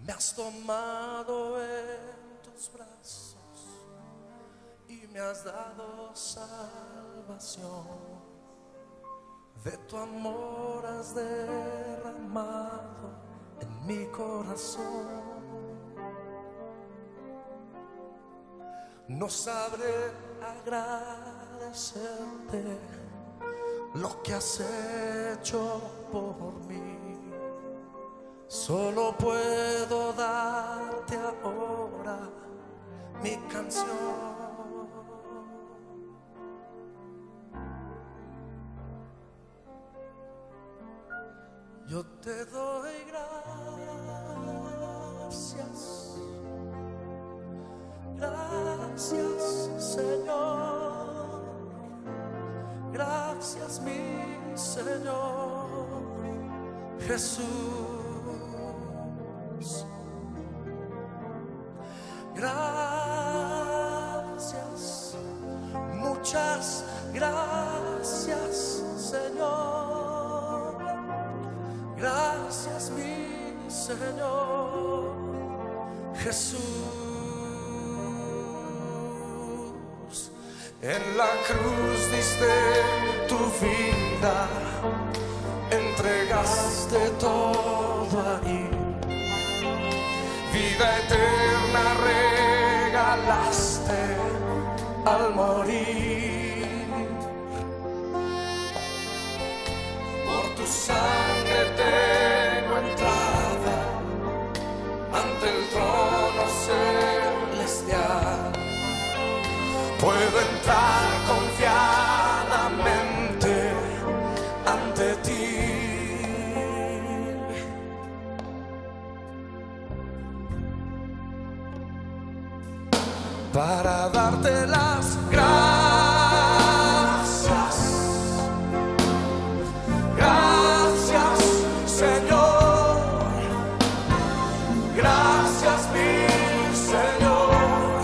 Me has tomado en tus brazos y me has dado salvación. De tu amor has derramado en mi corazón. No sabré agradecerte lo que has hecho por mí. Solo puedo darte ahora mi canción. Yo te doy gracias, gracias Señor, gracias mi Señor Jesús. Gracias, muchas gracias Señor, gracias mi Señor Jesús. En la cruz diste tu vida, entregaste todo ahí. Vida eterna regalaste al morir. Por tu sangre tengo entrada ante el trono celestial. Puedo entrar confiadamente ante ti. Para darte las gracias, gracias Señor, gracias mi Señor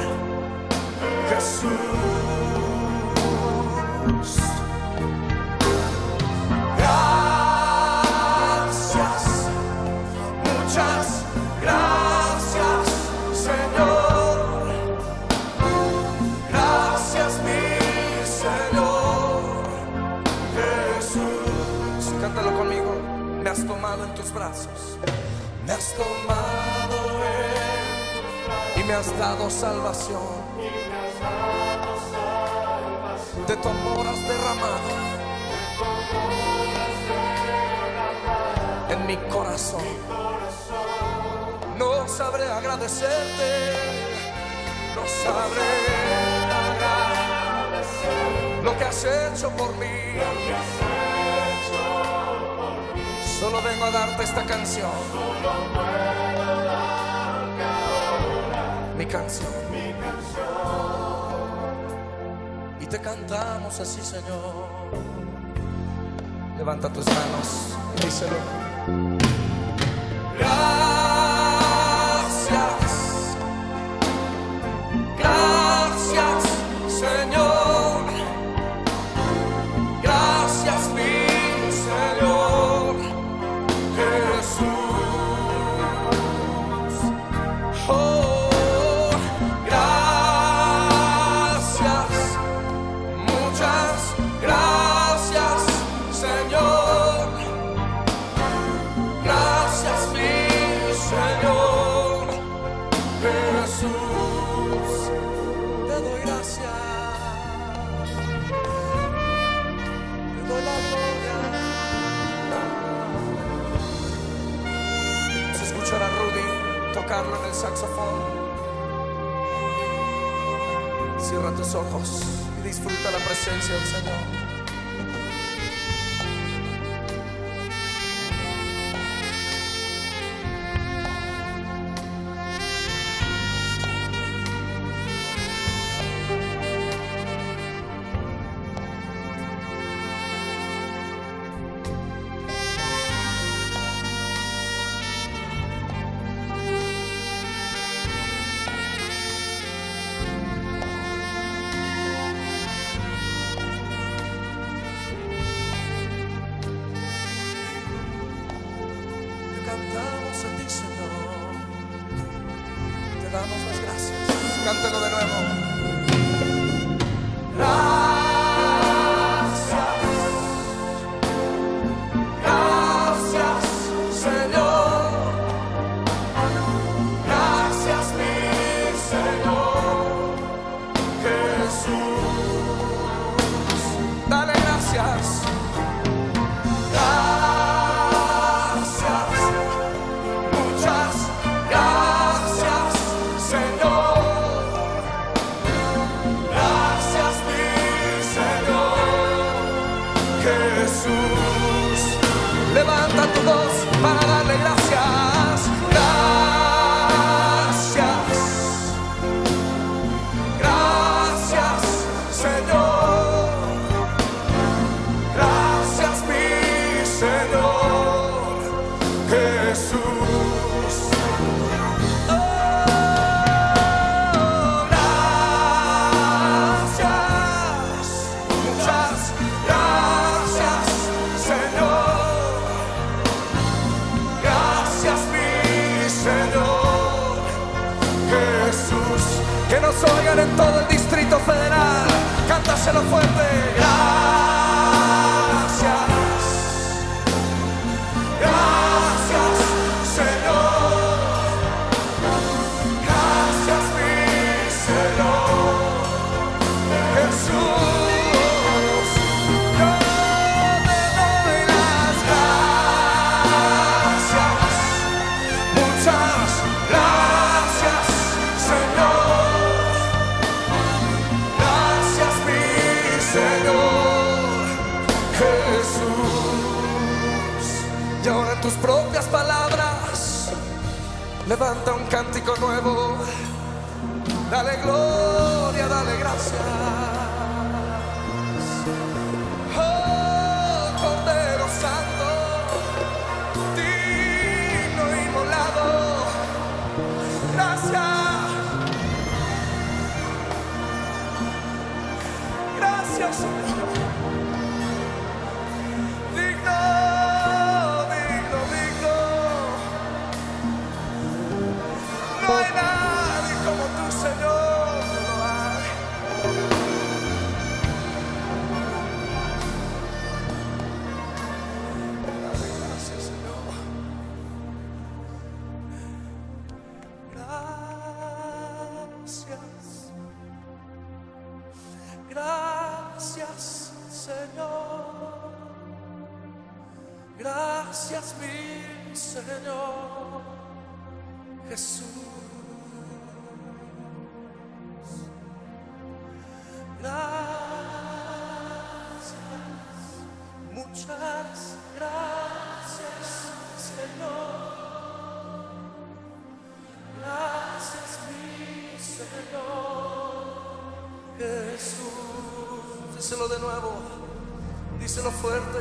Jesús. Gracias, muchas gracias Señor. Cántalo conmigo. Me has tomado en tus brazos, me has tomado y me has dado salvación. De tu amor has derramado en mi corazón. No sabré agradecerte, no sabré agradecer lo que has hecho por mí. Solo vengo a darte esta canción. Mi canción. Y te cantamos así, Señor. Levanta tus manos y díselo. Gracias, gracias Señor, gracias mi Señor Jesús. Oh, gracias, muchas gracias Señor, gracias mi Señor Jesús. Te doy gracias, te doy la gloria. Vamos a escuchar a Rudy tocarlo en el saxofón. Cierra tus ojos y disfruta la presencia del Señor. damos las gracias. Cántelo de nuevo. Gracias, gracias, Señor. Gracias, mi Señor Jesús. Dale gracias. Jesús, levanta tu voz para darle gracias. Gracias, gracias, Señor. Gracias, mi Señor Jesús. Oh, gracias, muchas gracias. Que nos oigan en todo el Distrito Federal. Cántaselo fuerte. Gracias, gracias, Señor. Gracias, mi Señor Jesús. Yo te doy las gracias. Muchas gracias, Señor. Jesús, y ahora en tus propias palabras levanta un cántico nuevo. Dale gloria, dale gracias. Oh, Cordero Santo, digno inmolado. Gracias, gracias, Señor. No hay nadie como tú, Señor, no lo hay. Dale gracias, Señor. Gracias, gracias, Señor. Gracias, mi Señor Jesús. Gracias, muchas gracias, Señor. Gracias, mi Señor Jesús. Díselo de nuevo, díselo fuerte.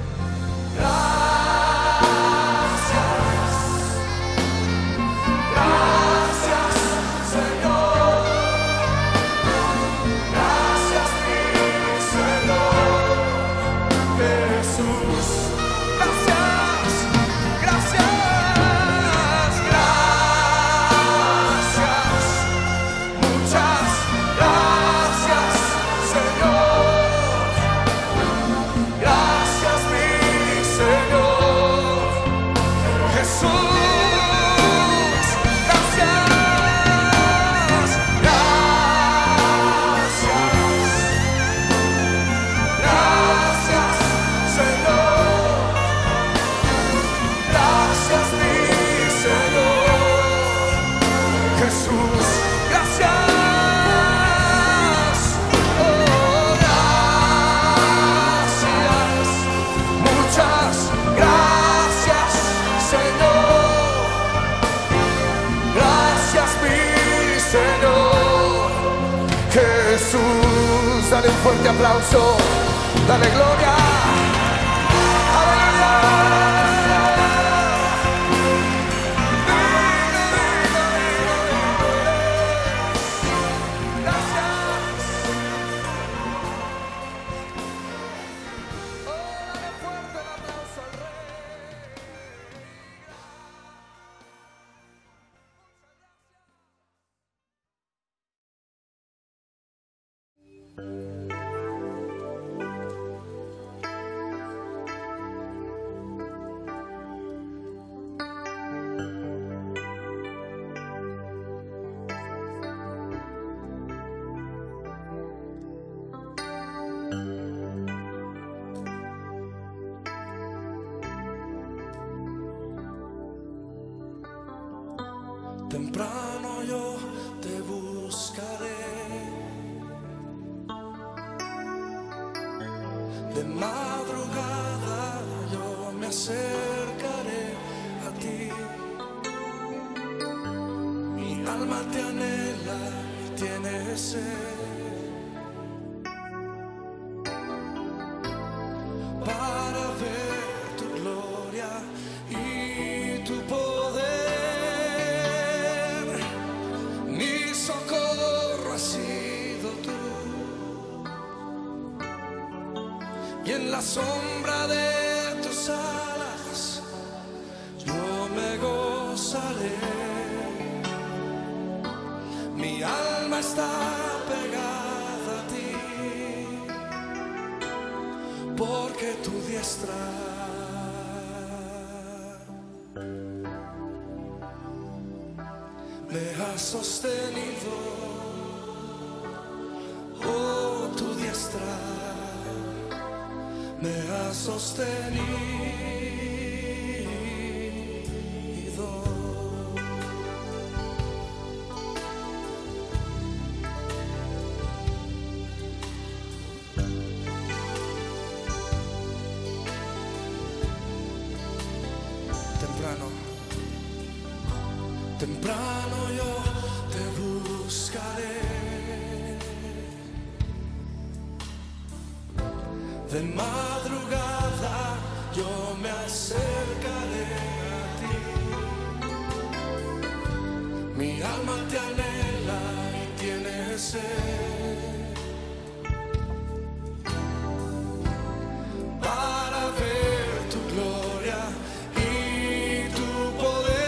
Jesús, dale un fuerte aplauso, dale gloria. Temprano yo te buscaré, de madrugada yo me acercaré a ti. Mi alma te anhela y tiene sed para ver tu gloria y tu poder. Mi socorro has sido tú, y en la sombra de tus alas yo me gozaré. Mi alma está pegada a ti, porque tu diestra me ha sostenido. Oh, tu diestra me ha sostenido. Temprano yo te buscaré, de madrugada yo me acercaré a ti. Mi alma te anhela y tiene sed para ver tu gloria y tu poder.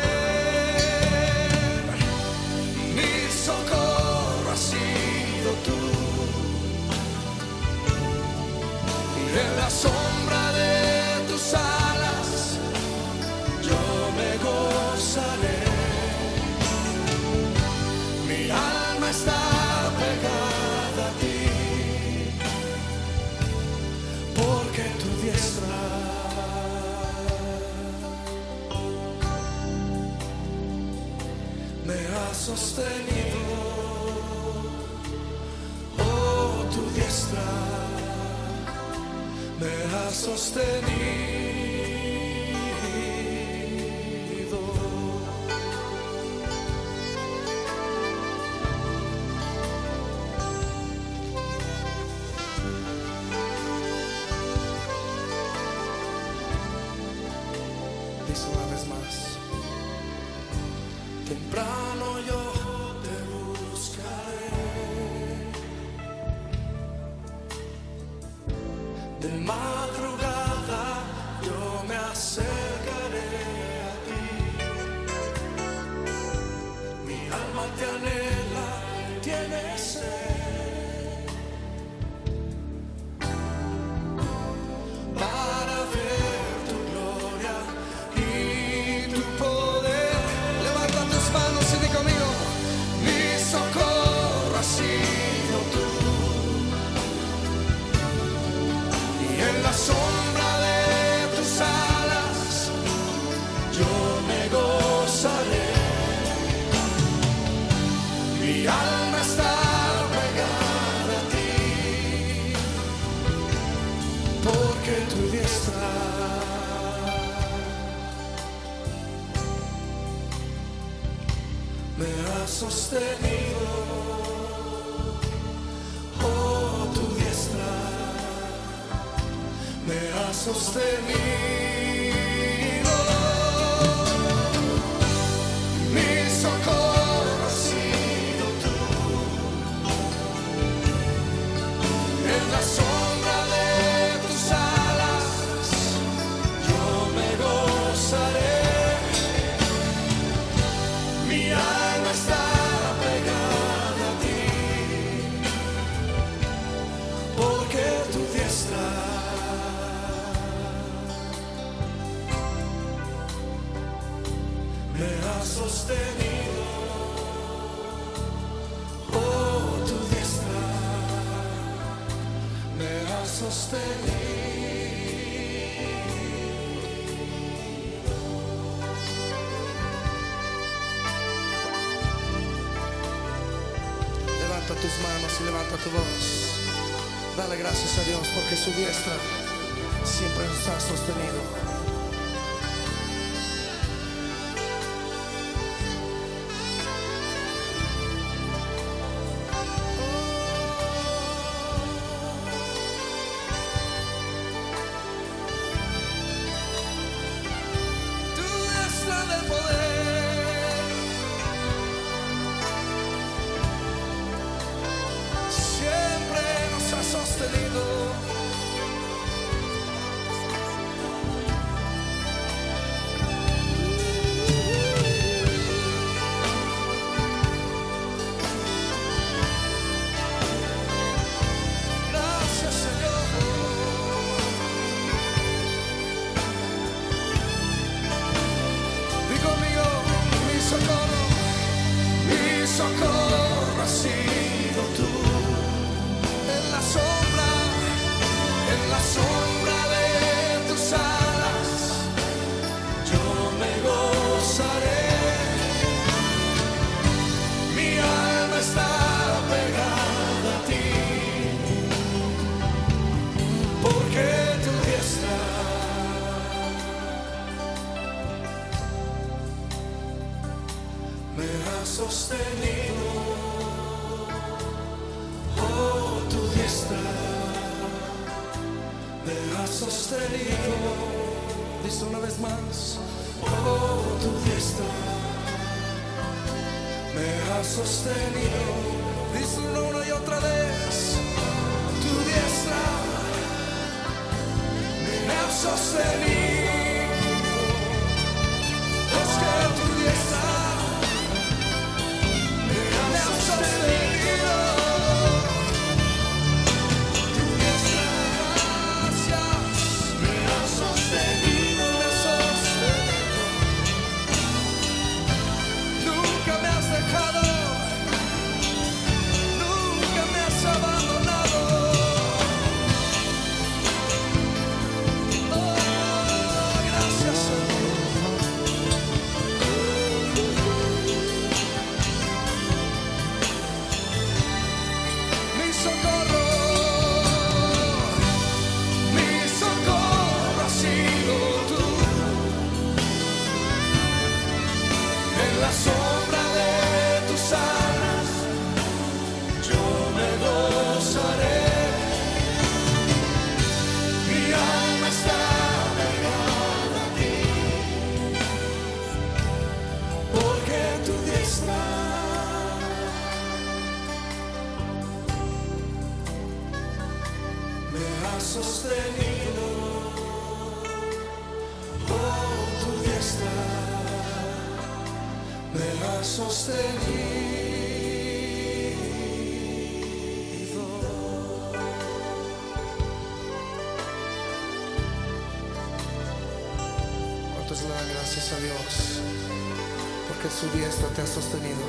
En la sombra de tus alas yo me gozaré. Mi alma está pegada a ti, porque tu diestra me ha sostenido. Oh, tu diestra me ha sostenido. Dice una vez más: temprano yo te buscaré, de madrugada yo me acercaré a ti. Mi alma te anhela, tiene sed para ver tu gloria y tu poder. Levanta tus manos y di conmigo: mi socorro ha sido tú, en la sombra de tus alas yo me gozaré. Mi alma está pegada a ti, porque tu diestra me ha sostenido. Oh, tu diestra me ha sostenido. Mi socorro ha sido tú, en la sombra de tus alas yo me gozaré. Mi alma está pegada a ti, porque tu diestra me ha sostenido. Oh, tu diestra me ha sostenido. Levanta tus manos y levanta tu voz. Dale gracias a Dios porque su diestra siempre nos ha sostenido. Tu diestra del poder siempre nos ha sostenido. Gracias, Señor. Di conmigo, mi socorro ha sido tú. En la sombra de tus alas, yo me gozaré. Mi alma está pegada a ti, porque tu diestra me ha sostenido. Oh, tu diestra me ha sostenido. Dice una vez más. Oh, tu diestra me ha sostenido. Dice una y otra vez. Tu diestra me ha sostenido. Es que tu diestra me ha sostenido. Tu diestra, gracias, me ha sostenido, me ha sostenido. Nunca me has dejado, nunca me has abandonado. Oh, gracias, Señor. Mi socorro ha sido tú. En la sombra de tus alas, yo me gozaré. Mi alma está pegada a ti, porque tu diestra me ha sostenido. Oh, tu diestra me ha sostenido. ¿Cuántos le dan gracias a Dios porque su diestra te ha sostenido?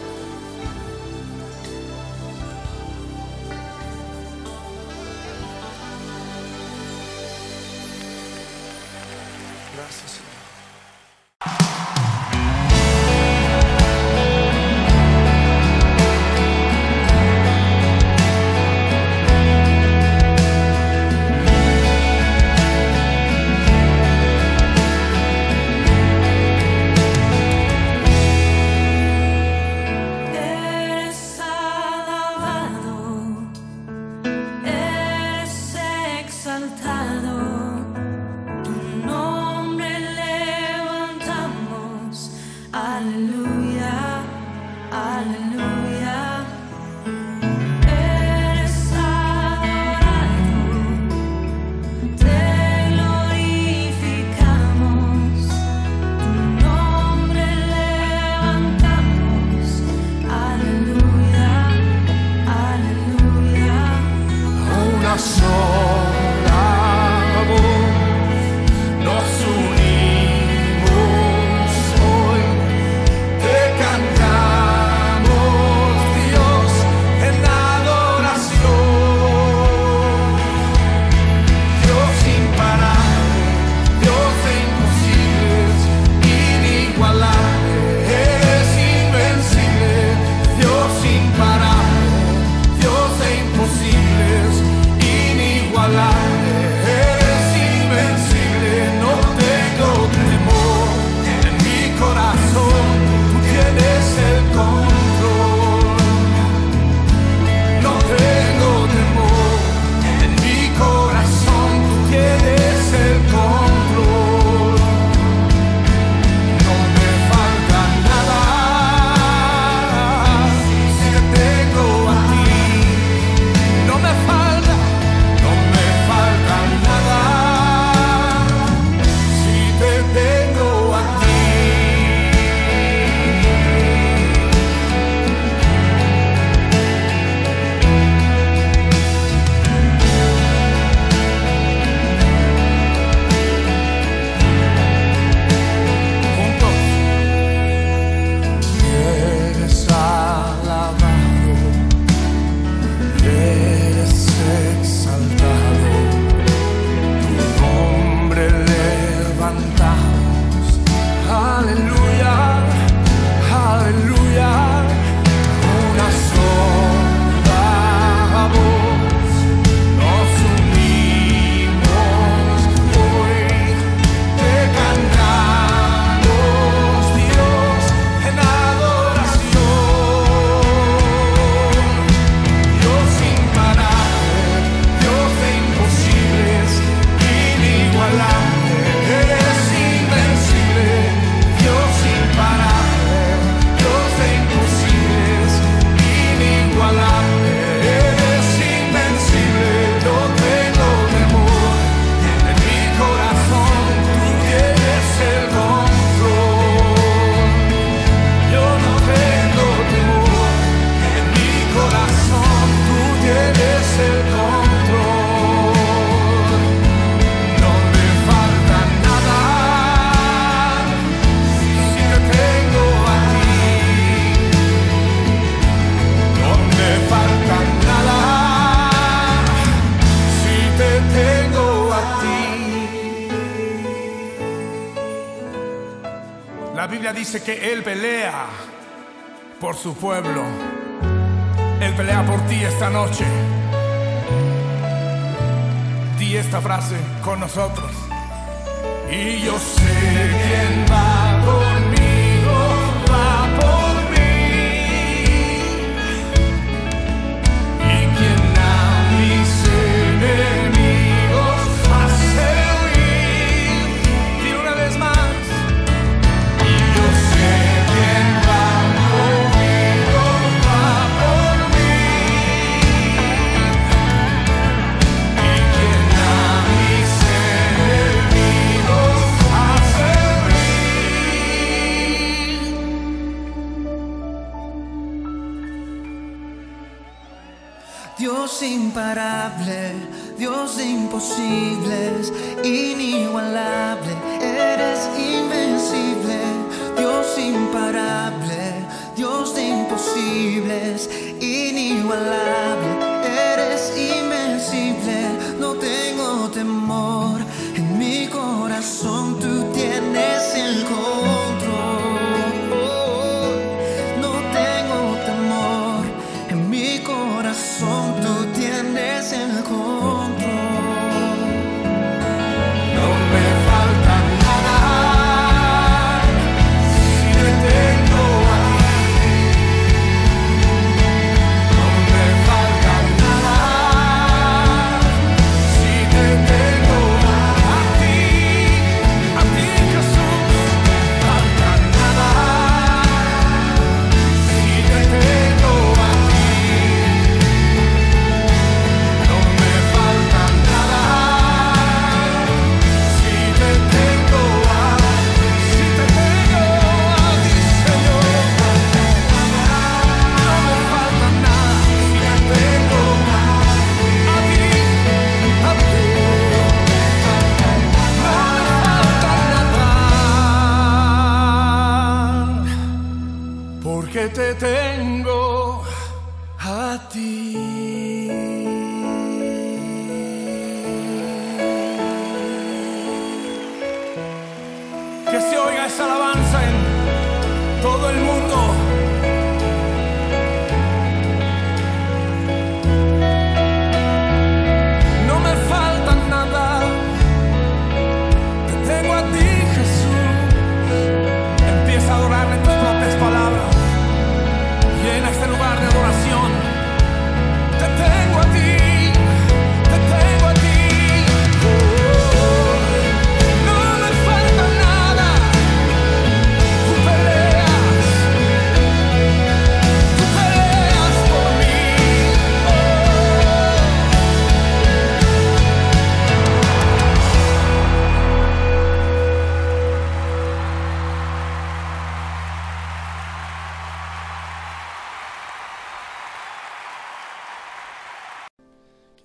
Gracias, Señor. control. No tengo temor, en mi corazón tú tienes el control. No me falta nada si te tengo a ti. No me falta nada si te tengo a ti. Eres alabado, eres exaltado, tu nombre levantamos. Aleluya, aleluya, una sola voz nos unimos hoy, te cantamos Dios en adoración. Dios imparable, Dios de imposibles, inigualable, eres invencible. Dios imparable, Dios de imposibles, inigualable, eres invencible. No tengo temor, en mi corazón tú tienes el control. Yo no tengo temor, en mi corazón tú tienes el control. No me falta nada si te tengo a ti. No me falta nada si te tengo a ti. La Biblia dice que Él pelea por su pueblo. Él pelea por ti esta noche. Di esta frase con nosotros. Y yo sé quién va conmigo, va por mí. Y quien a mis enemigos hace huir. Dile una vez más. Y yo sé quién va conmigo, va por mí. Y quien a mis enemigos hace huir. Dios imparable, Dios de imposibles, inigualable, eres invencible. Dios imparable, Dios de imposibles, inigualable, eres invencible. No tengo temor, en mi corazón tú tienes el control. No tengo temor, en mi corazón tú tienes el control. No me falta nada si te tengo a ti. No me falta nada si te tengo a ti. A ti, Jesús, no me falta nada si te tengo a ti. No me falta nada si te tengo a ti, Señor. No me falta nada si te tengo a ti, a ti. No me falta nada porque te tengo a ti. Que se oiga esa alabanza en todo el mundo. No me falta nada, te tengo a ti, Jesús. Empieza a adorarle en tus propias palabras.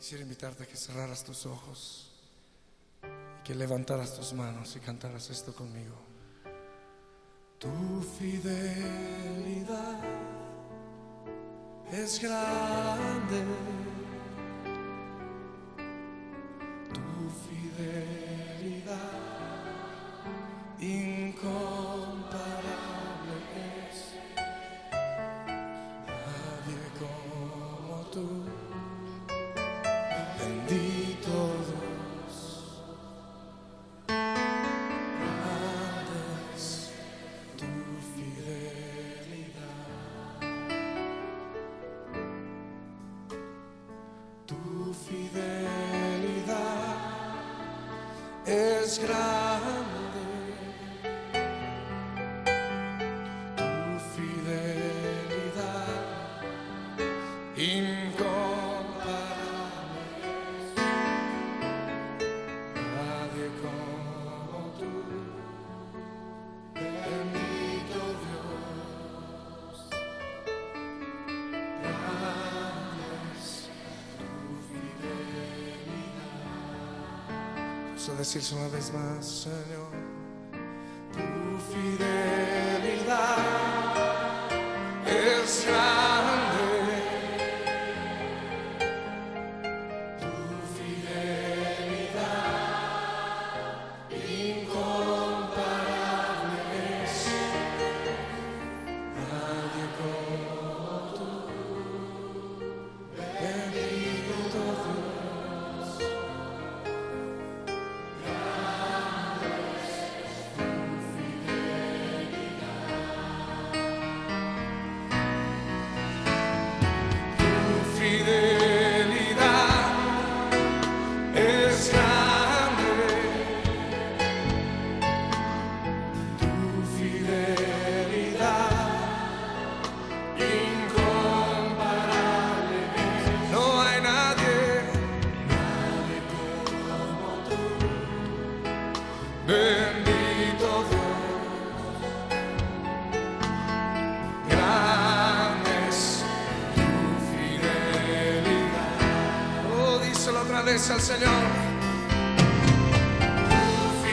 Quisiera invitarte a que cerraras tus ojos y que levantaras tus manos y cantaras esto conmigo. Tu fidelidad es grande, tu fidelidad incomparable es. Nadie como tú, bendito Dios. Grande es tu fidelidad. Tu fidelidad es grande. Tu fidelidad incomparable es. Nadie como tú, bendito Dios. Grande es tu fidelidad. Vamos a decirse una vez más, Señor. Tu fidelidad es grande. Tu fidelidad incomparable es. Nadie como tú, bendito Dios. Grande es tu fidelidad. Tu fidelidad es grande. Tu fidelidad incomparable es. No hay nadie como tú, bendito Dios. Grande es tu fidelidad. Oh, díselo otra vez al Señor. Tu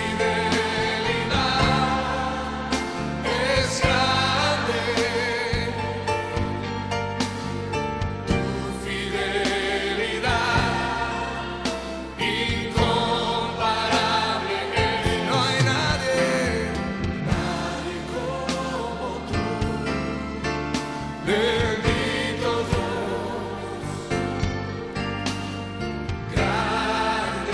fidelidad es grande. Tu fidelidad incomparable es. No hay nadie como tú, bendito Dios. Grande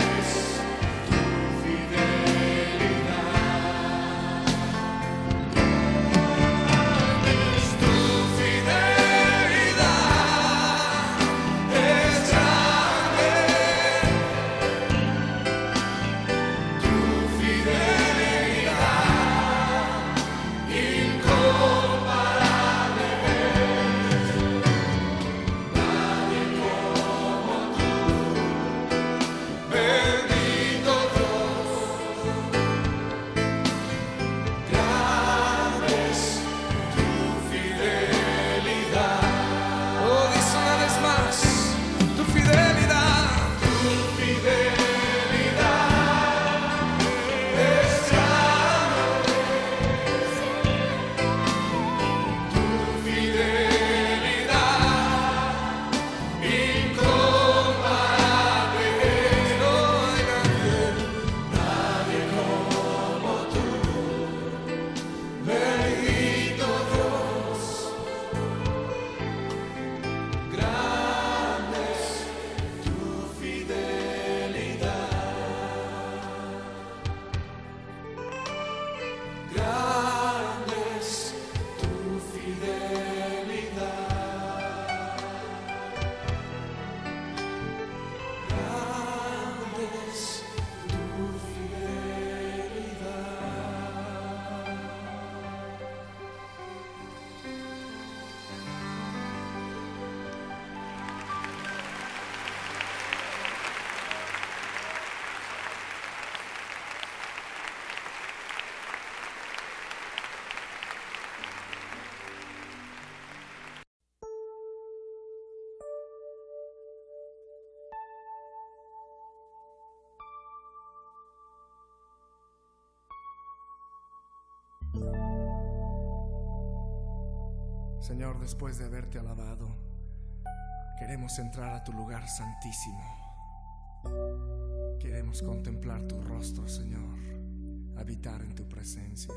Señor, después de haberte alabado, queremos entrar a tu lugar santísimo. Queremos contemplar tu rostro, Señor, habitar en tu presencia.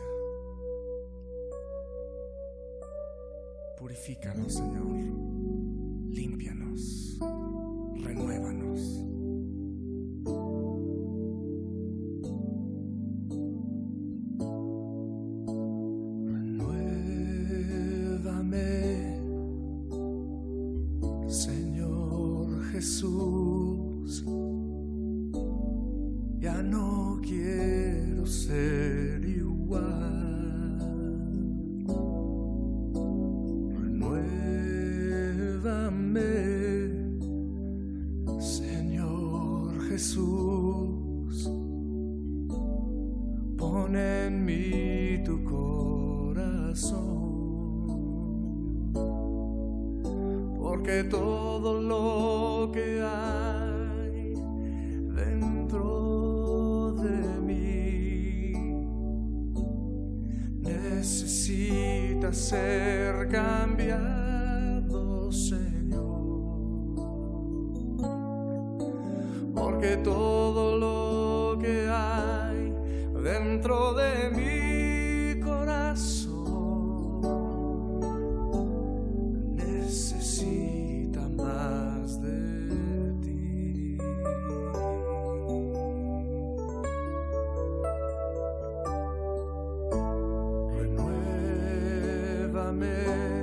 Purifícanos, Señor, límpianos, renuévanos. Jesús, ya no quiero ser igual. Renuévame, Señor Jesús, pon en mí tu corazón. Porque todo lo que hay dentro de mí necesita ser cambiado, Señor. Porque todo lo que hay dentro de mi corazón necesita más de ti. Renuévame,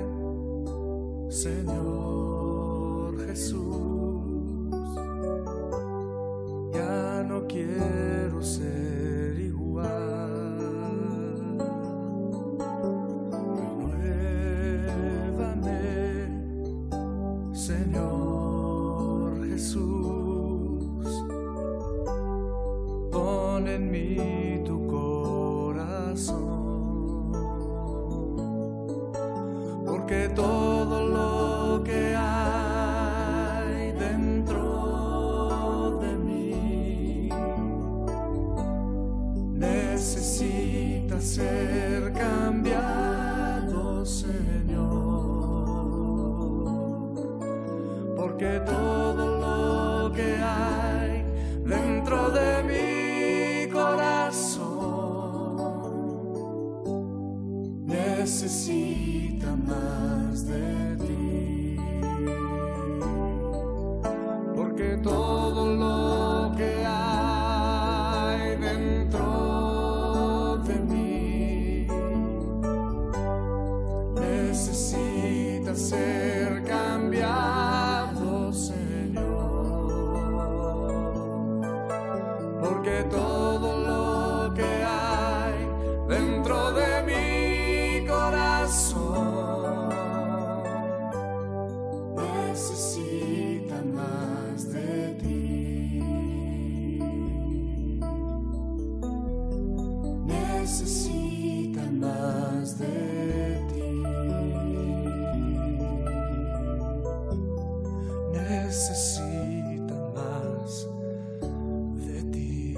Señor Jesús, ya no quiero ser igual. Señor Jesús, pon en mí tu corazón, porque todo lo que hay dentro de mí necesita ser cambiado, Señor. Porque todo lo que hay dentro de mi corazón necesita más de ti. Porque todo lo que hay dentro de mí necesita ser cambiado, porque todo lo que hay dentro de mi corazón necesita más de ti. Necesita más de ti. Necesita más de ti.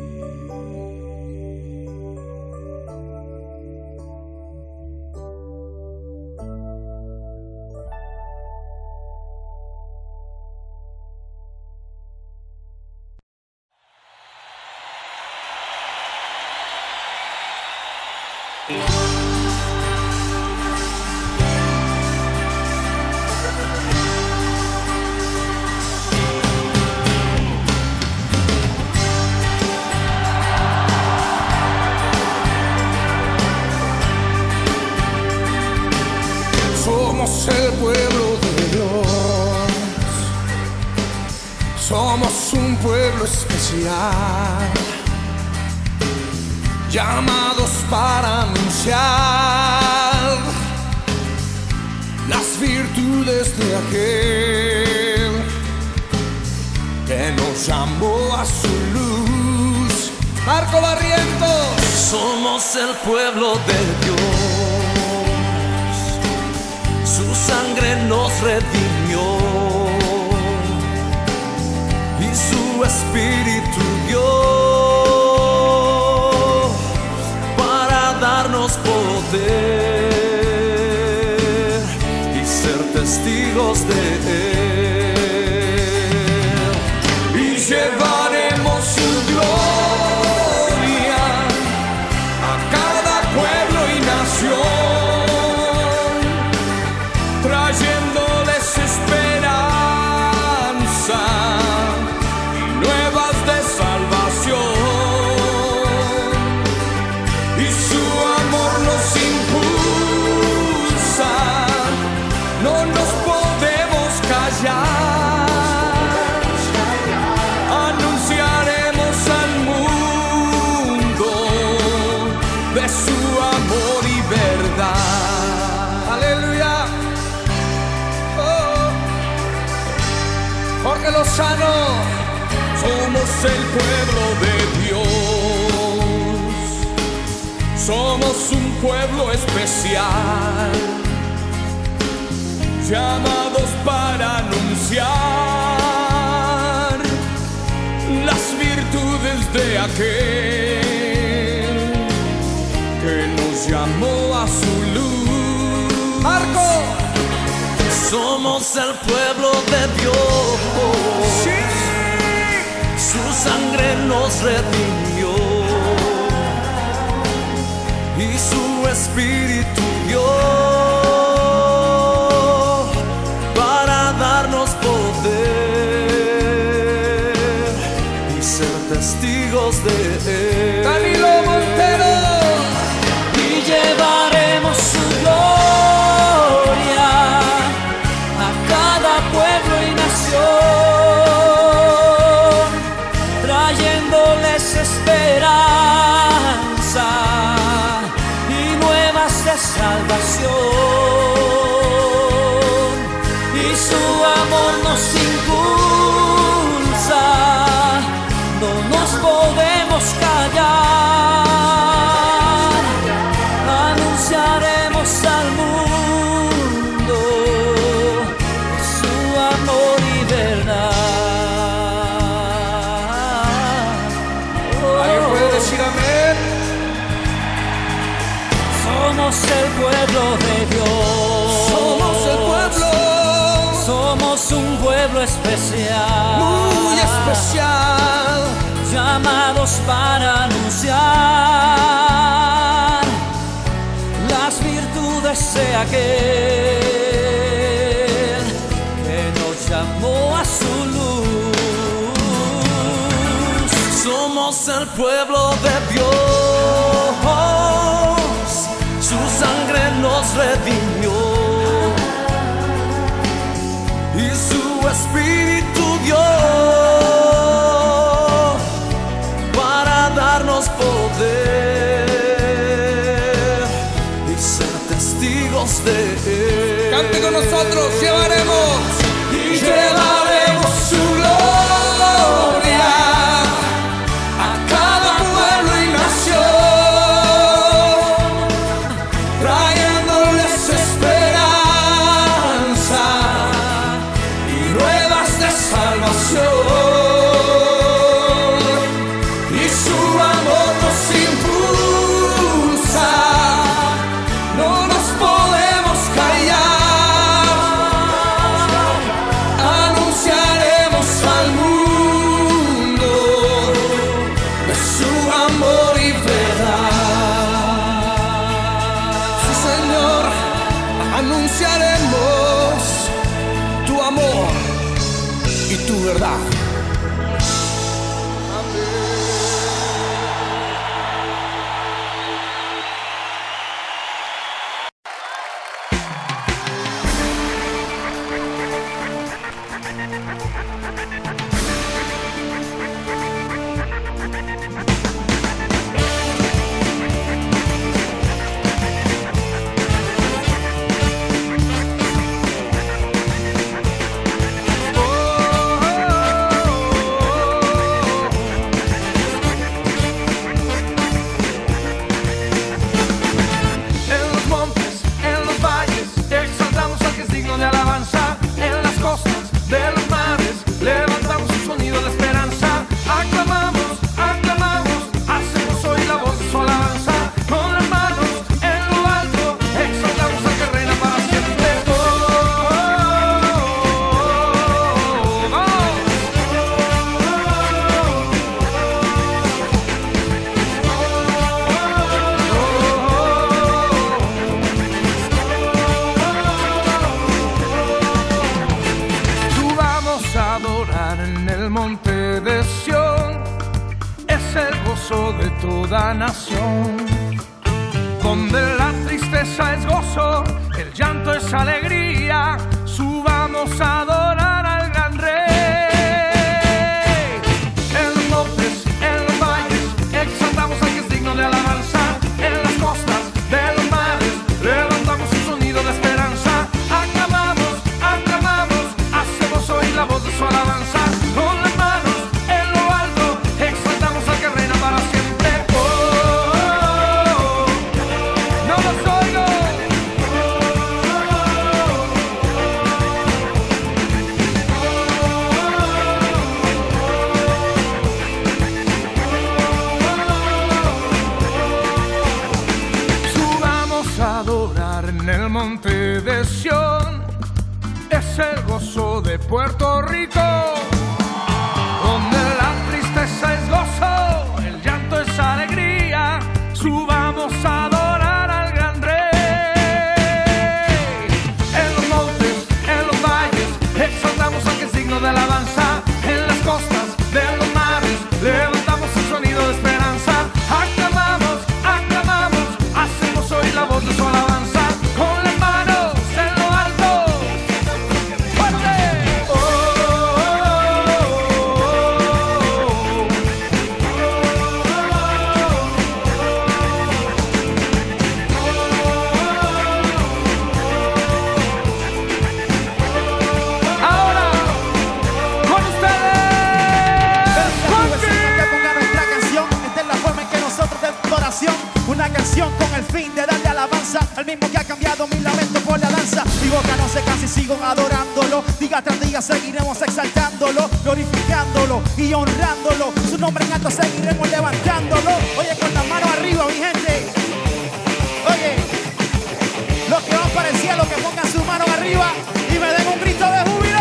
Somos el pueblo de Dios, somos un pueblo especial, llamados para anunciar las virtudes de aquel que nos llamó a su luz. Marco Barrientos. Somos el pueblo de Dios, su sangre nos redimió y su espíritu dio para darnos poder y testigos de Él. Y llevaremos su gloria a cada pueblo y nación, trayéndoles esperanza y nuevas de salvación. Y su amor nos impulsa, no nos podemos callar. Anunciaremos al mundo de su amor y verdad. Aleluya. Oh. Jorge Lozano, somos el pueblo de Dios, somos un pueblo especial, llamados para anunciar las virtudes de aquel que nos llamó a su luz. Marco, Somos el pueblo de Dios, sí, su sangre nos redimió y su espíritu dio para darnos poder y ser testigos de Él. Danilo Montero, Y llevaremos su gloria a cada pueblo y nación, trayéndoles esperanza y nuevas de salvación. Y su amor nos impulsa, no nos podemos callar. Anunciaremos al mundo su amor y verdad. ¿alguien puede decir amén? Somos el pueblo de Dios, Somos el pueblo somos un pueblo especial, muy especial, llamados para anunciar las virtudes de aquel que nos llamó a su luz. Somos el pueblo de Dios, su sangre nos redimió y su espíritu dio para darnos poder y ser testigos de Él. cante con nosotros, llevaremos su gloria a cada pueblo y nación, trayéndoles esperanza y nuevas de salvación. Y su amor nos impulsa, no nos podemos callar. Anunciaremos al mundo de su amor y verdad. Sí, Señor, anunciaremos tu amor y tu verdad. Oh, gozo de toda nación, donde la tristeza es gozo, el llanto es alegría. Subamos a adorar al gran Rey. En los montes, en los valles, exaltamos al que es digno de alabanza. En las costas de los mares, levantamos un sonido de esperanza. Aclamamos, aclamamos, hacemos oír la voz de su alabanza. Con las manos en lo alto, exaltamos al que reina para siempre. Oh, oh, oh, no los oigo. Subamos a adorar en el monte de Sión, es el gozo de Puerto Rico, donde la tristeza es gozo, el llanto es alegría. Subamos a adorar al gran Rey. En los montes, en los valles, exaltamos al que es digno de alabanza. En las costas de los mares, levantamos un sonido de esperanza. Aclamamos, aclamamos, hacemos oír la voz de su alabanza. Con las manos en lo alto. ¡Fuerte! Oh, oh, ahora, con ustedes, Que ponga nuestra canción. Esta es la forma en que nosotros de adoración. Una canción con el fin de darle alabanza al mismo que ha cambiado mi lamento por la danza. Mi boca no se cansa y sigo adorándolo. Día tras día seguiremos exaltándolo, glorificándolo y honrándolo. Su nombre en alto seguiremos levantándolo. Oye, con las manos arriba, mi gente. Oye, los que van para el cielo, que pongan sus manos arriba y me den un grito de júbilo.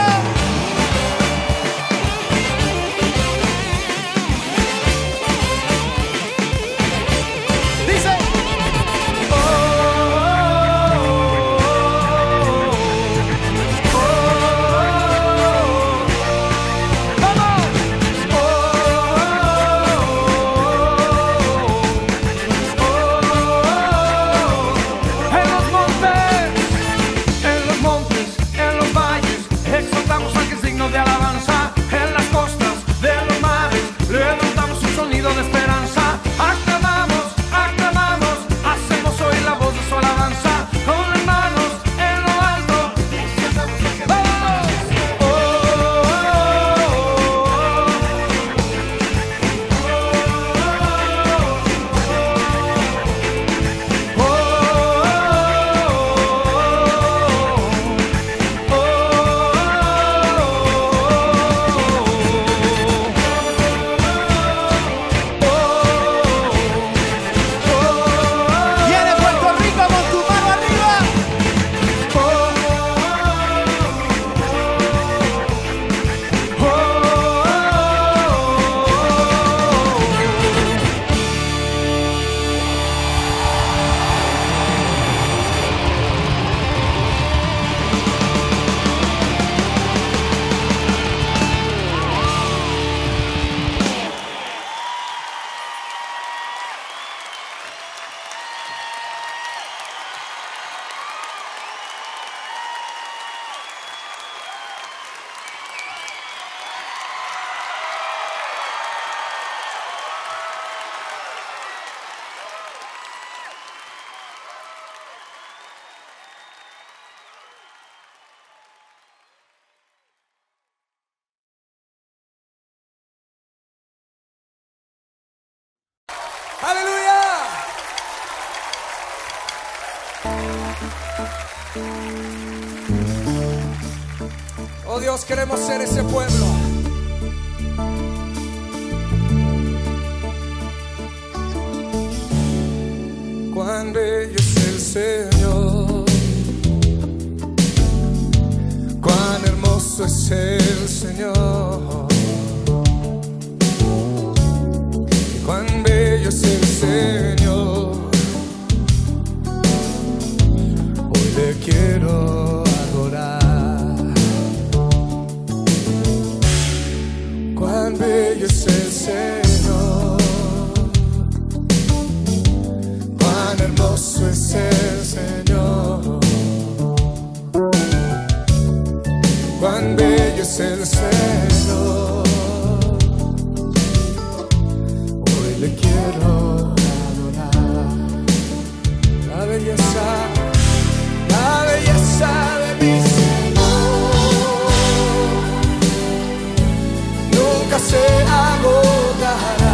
Dice, oh, vamos. En los montes, en los valles, exaltamos al que es digno de alabanza. En las costas de los mares, levantamos un sonido de esperanza. Aclamamos, aclamamos, hacemos oír la voz de su alabanza. Con las manos en lo alto, ¡vamos! Oh, viene Puerto Rico con tu mano arriba. ¡Aleluya! Oh Dios, queremos ser ese pueblo. Cuán bello es el Señor, cuán hermoso es el Señor, cuán bello es el Señor. Hoy le quiero adorar. Cuán bello es el Señor, es el Señor. Hoy le quiero adorar. La belleza de mi Señor nunca se agotará.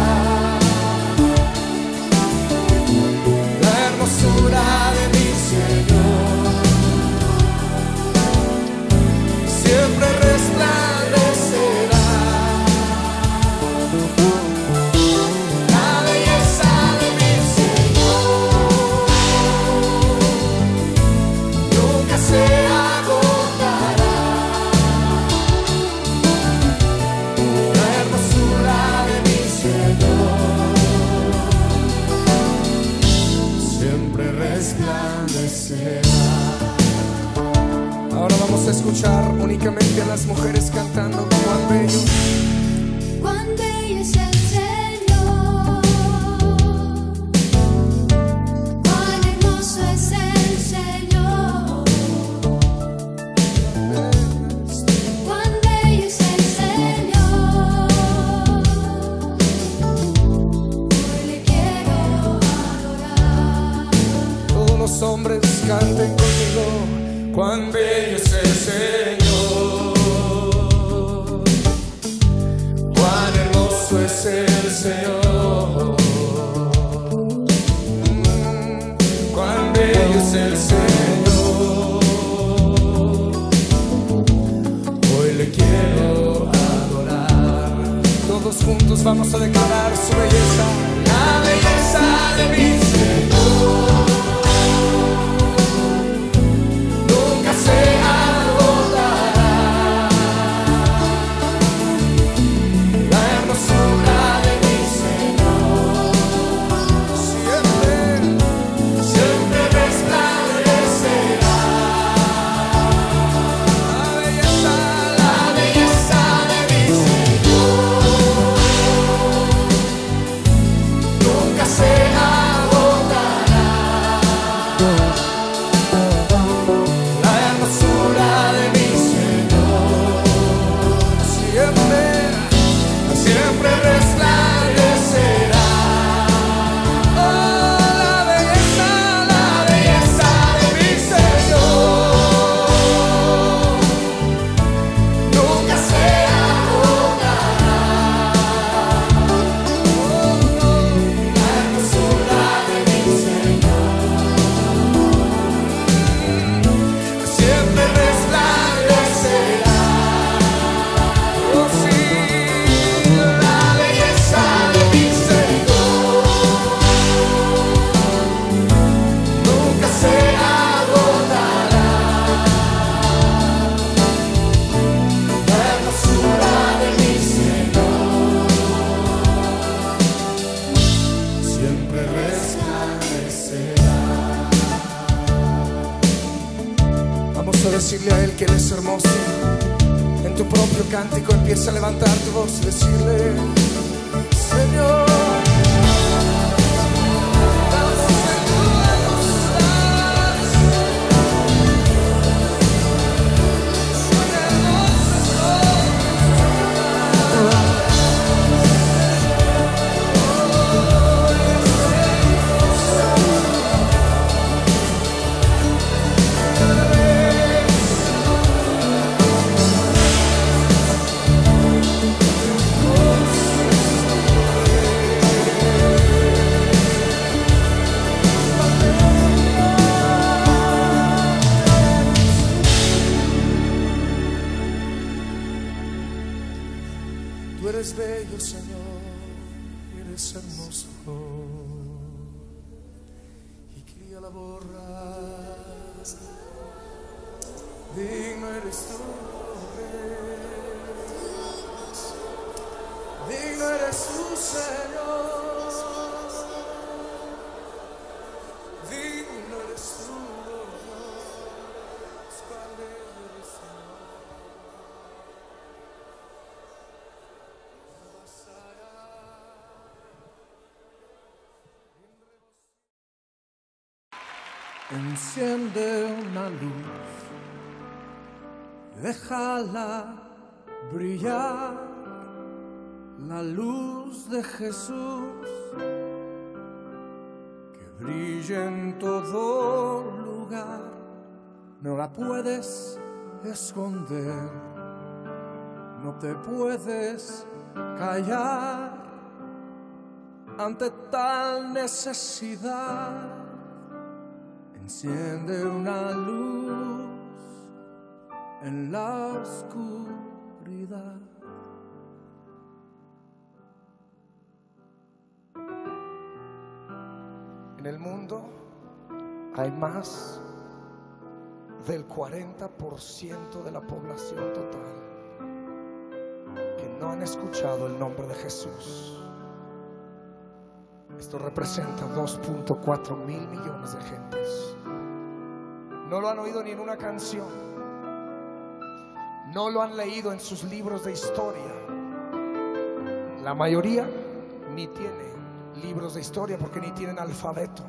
La hermosura de mi Señor siempre resplandecerá. La belleza de mi Señor nunca se agotará. La hermosura de mi Señor siempre resplandecerá. Ahora vamos a escuchar únicamente a las mujeres cantando cuán bello. Cuán bello es el Señor, cuán hermoso es el Señor, cuán bello es el Señor. Hoy le quiero adorar. Todos los hombres canten conmigo. Cuán bello es el Señor, cuán hermoso es el Señor, cuán bello es el Señor. Hoy le quiero adorar. Todos juntos vamos a declarar su belleza. La belleza de mi Señor nunca se agotará. La hermosura de mi Señor siempre resplandecerá. La belleza de mi Señor nunca se agotará. La hermosura de mi Señor siempre resplandecerá. Oh, la belleza de mi Señor nunca se agotará. La hermosura de mi Señor siempre resplandecerá. Oh sí, la belleza de mi Señor nunca se agotará. La hermosura de mi Señor siempre resplandecerá. Vamos a decirle a Él que Él es hermoso. En tu propio cántico empieza a levantar tu voz y decirle: Señor, tú eres bello, Señor, eres hermoso. Y cría la borra, digno eres tú, digno eres tú, Señor, digno eres tú, Dios, cuán bello eres tú. Enciende una luz, déjala brillar la luz de Jesús, que brille en todo lugar. No la puedes esconder, no te puedes callar ante tal necesidad. Enciende una luz en la oscuridad. En el mundo hay más del 40% de la población total que no han escuchado el nombre de Jesús. Esto representa 2.4 mil millones de gentes. No lo han oído ni en una canción, no lo han leído en sus libros de historia. La mayoría ni tiene libros de historia porque ni tienen alfabeto.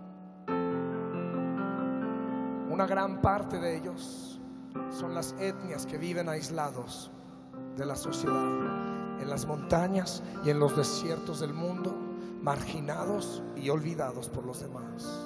Una gran parte de ellos son las etnias que viven aislados de la sociedad, en las montañas y en los desiertos del mundo, marginados y olvidados por los demás.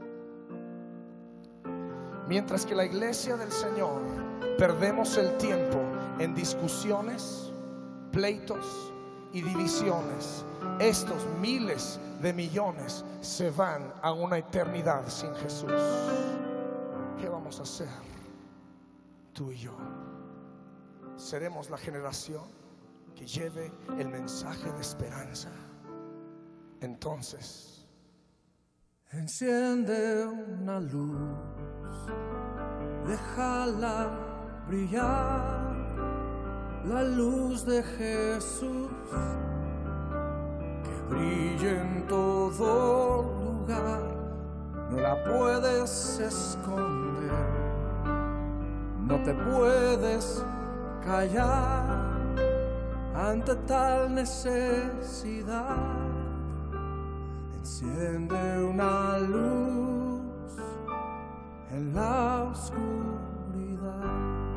Mientras que la iglesia del Señor perdemos el tiempo en discusiones, pleitos y divisiones, estos miles de millones se van a una eternidad sin Jesús. ¿Qué vamos a hacer tú y yo? ¿Seremos la generación que lleve el mensaje de esperanza? Entonces, enciende una luz, déjala brillar, la luz de Jesús, que brille en todo lugar. No la puedes esconder, no te puedes callar ante tal necesidad. Enciende una luz en la oscuridad.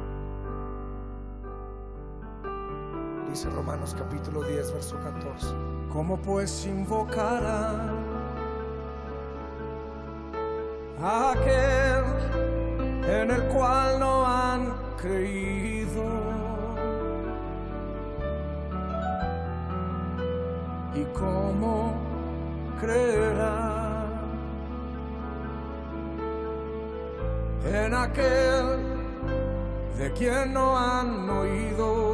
dice Romanos capítulo 10, verso 14. ¿Cómo pues invocarán a aquel en el cual no han creído? ¿Y cómo creerán en aquel de quien no han oído?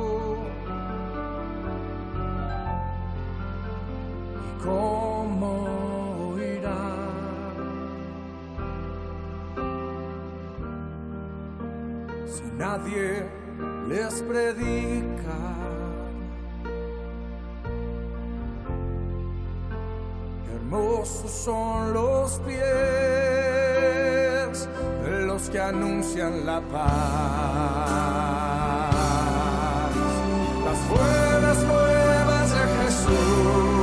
¿Y cómo oirán si nadie les predica? Hermosos son los pies de los que anuncian la paz, las buenas nuevas de Jesús.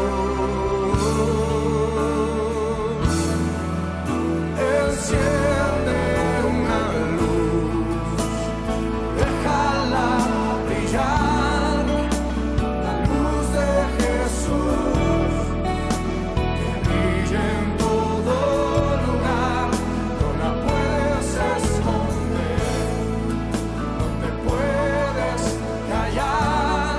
Enciende una luz, déjala brillar, la luz de Jesús. Callar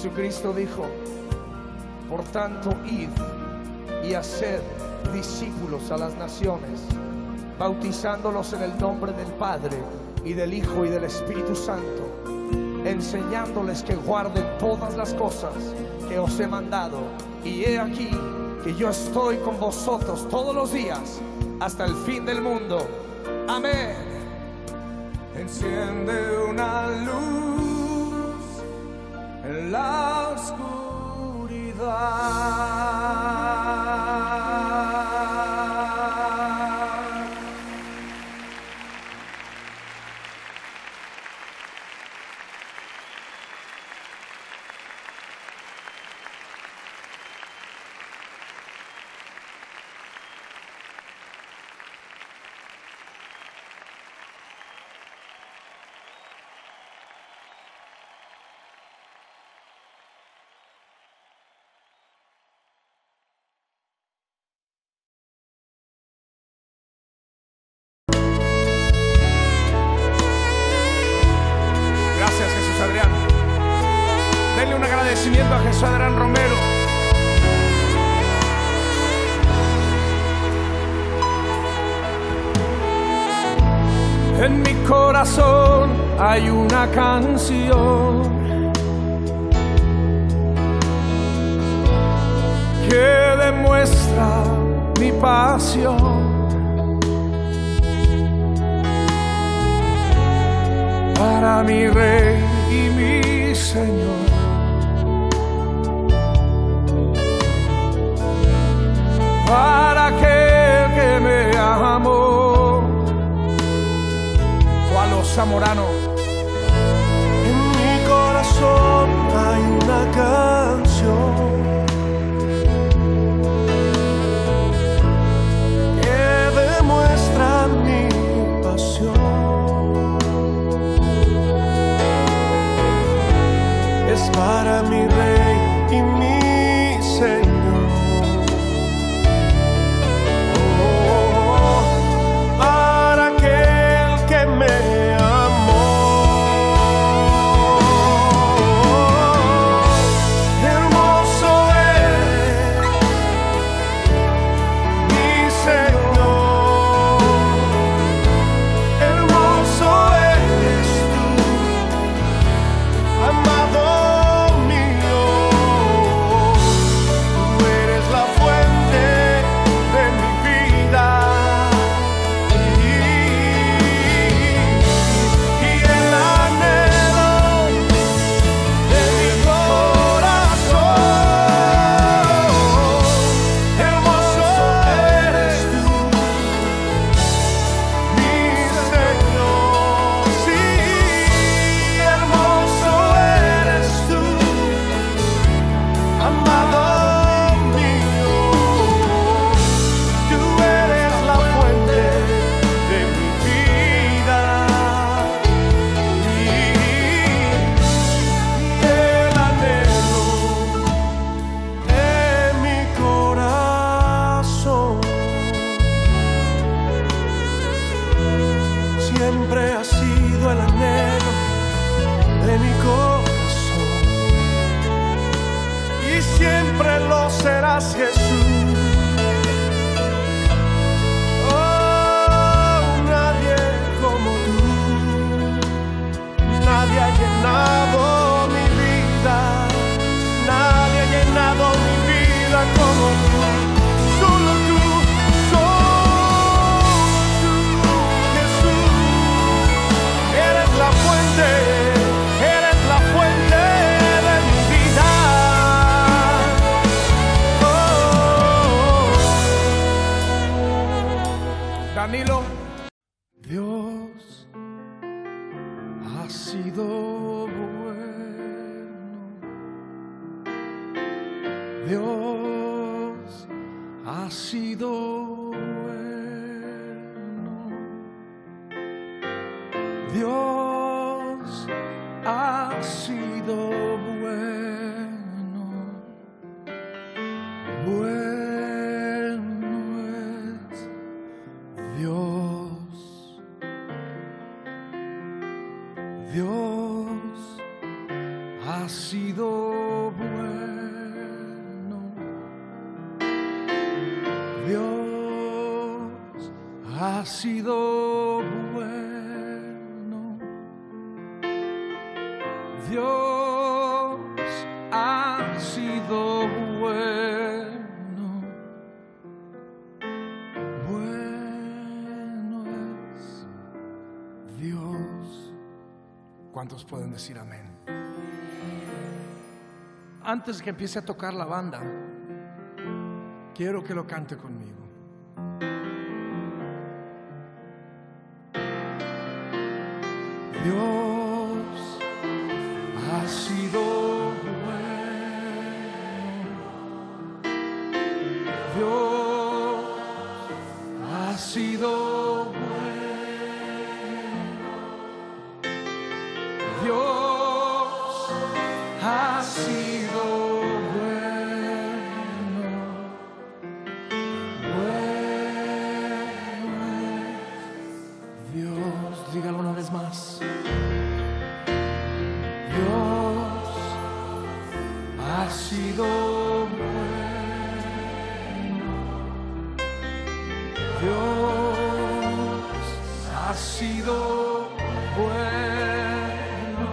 Jesucristo dijo: por tanto, id y haced discípulos a las naciones, bautizándolos en el nombre del Padre y del Hijo y del Espíritu Santo, enseñándoles que guarden todas las cosas que os he mandado. Y he aquí que yo estoy con vosotros todos los días hasta el fin del mundo. Amén. Enciende una luz en la oscuridad. Gracias, Jesús Adrián. Denle un agradecimiento a Jesús Adrián Romero. En mi corazón hay una canción que demuestra mi pasión para mi Rey y mi Señor. Para aquel que me amó. Juan Zamorano. En mi corazón hay una canción que demuestra mi pasión. Es para mi Rey y mi Señor. Para aquel que me amó. Hermoso es mi Señor. Hermoso eres tú, amado mío. Tú eres la fuente de mi vida. Y el anhelo de mi corazón. Hermoso eres tú, mi Señor. Sí, hermoso eres tú, amado mío. Tú eres la fuente de mi vida. Y el anhelo de mi corazón. Siempre ha sido el anhelo de mi corazón. Y siempre lo serás, Jesús. Oh, nadie como tú. Nadie ha llenado mi vida. Nadie ha llenado mi vida como tú. Solo tú, Jesús. Eres la fuente de mi vida. Danilo. Dios ha sido bueno. Dios ha sido bueno. Dios ha sido bueno. Bueno es Dios. Dios ha ha sido bueno. Dios ha sido bueno. Dios ha sido bueno. Bueno es Dios. ¿Cuántos pueden decir amén? Antes que empiece a tocar la banda, quiero que lo cante conmigo. Dios ha sido bueno. Dios ha sido bueno. Dios ha sido bueno. Bueno es Dios. Dígalo una vez más. Dios ha sido bueno. Dios ha sido bueno.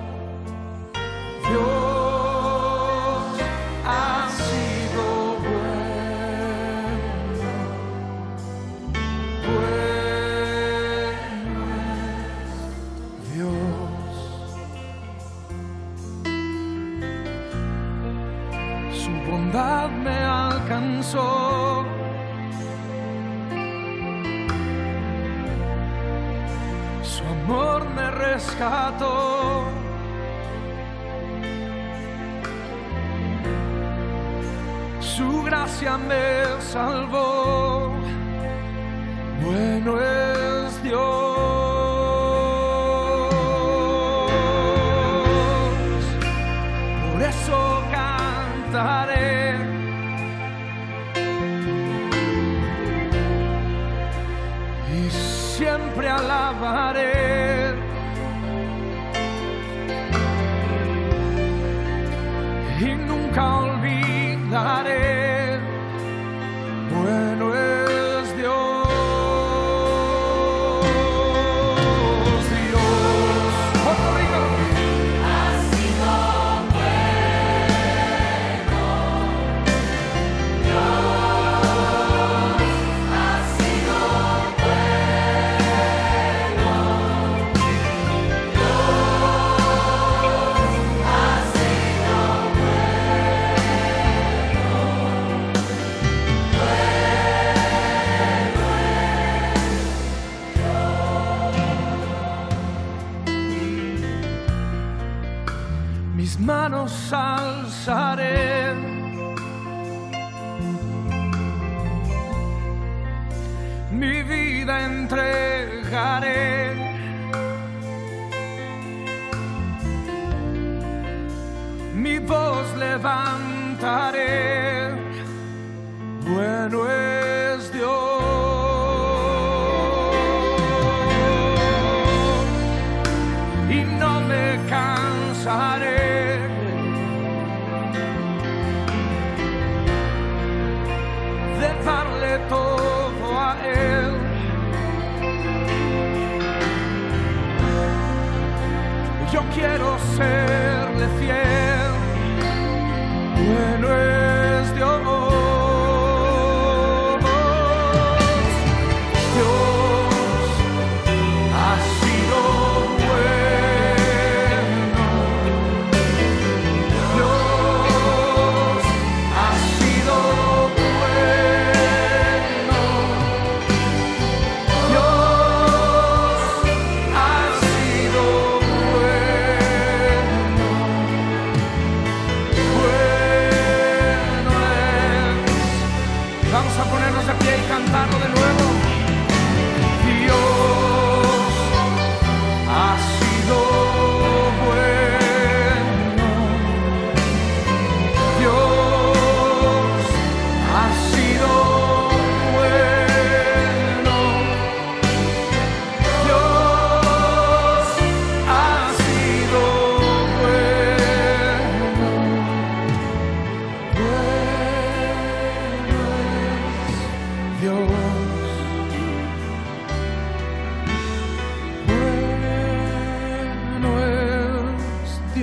Dios ha sido bueno. Bueno es Dios. Su bondad me alcanzó. Su amor me rescató. Su gracia me salvó. Bueno es Dios. Por eso cantaré. Y siempre alabaré. Y nunca olvidaré. Bueno es Dios. Dios. Puerto Rico. Ha sido bueno. Dios ha sido bueno. Dios ha sido mis manos alzaré, mi vida entregaré, mi voz levantaré. Bueno es Dios. Y no me cansaré de darle todo a Él. Yo quiero serle fiel. Bueno es Dios. Dios ha sido bueno. Dios ha sido bueno. Dios ha sido bueno.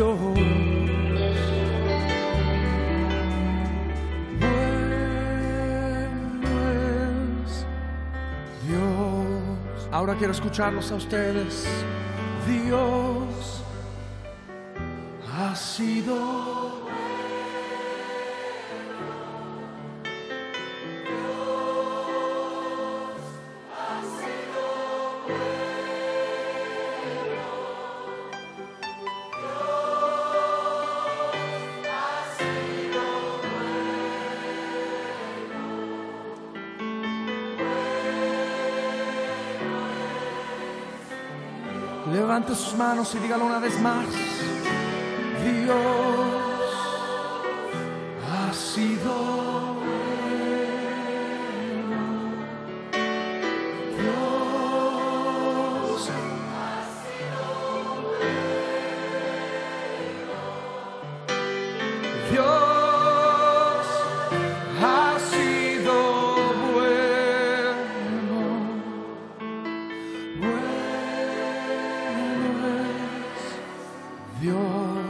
Dios. Bueno es Dios. Ahora quiero escucharlos a ustedes. Dios ha sido Levante sus manos y dígalo una vez más. Dios ha sido bueno. Dios ha sido bueno. Dios ha sido bueno. Dios.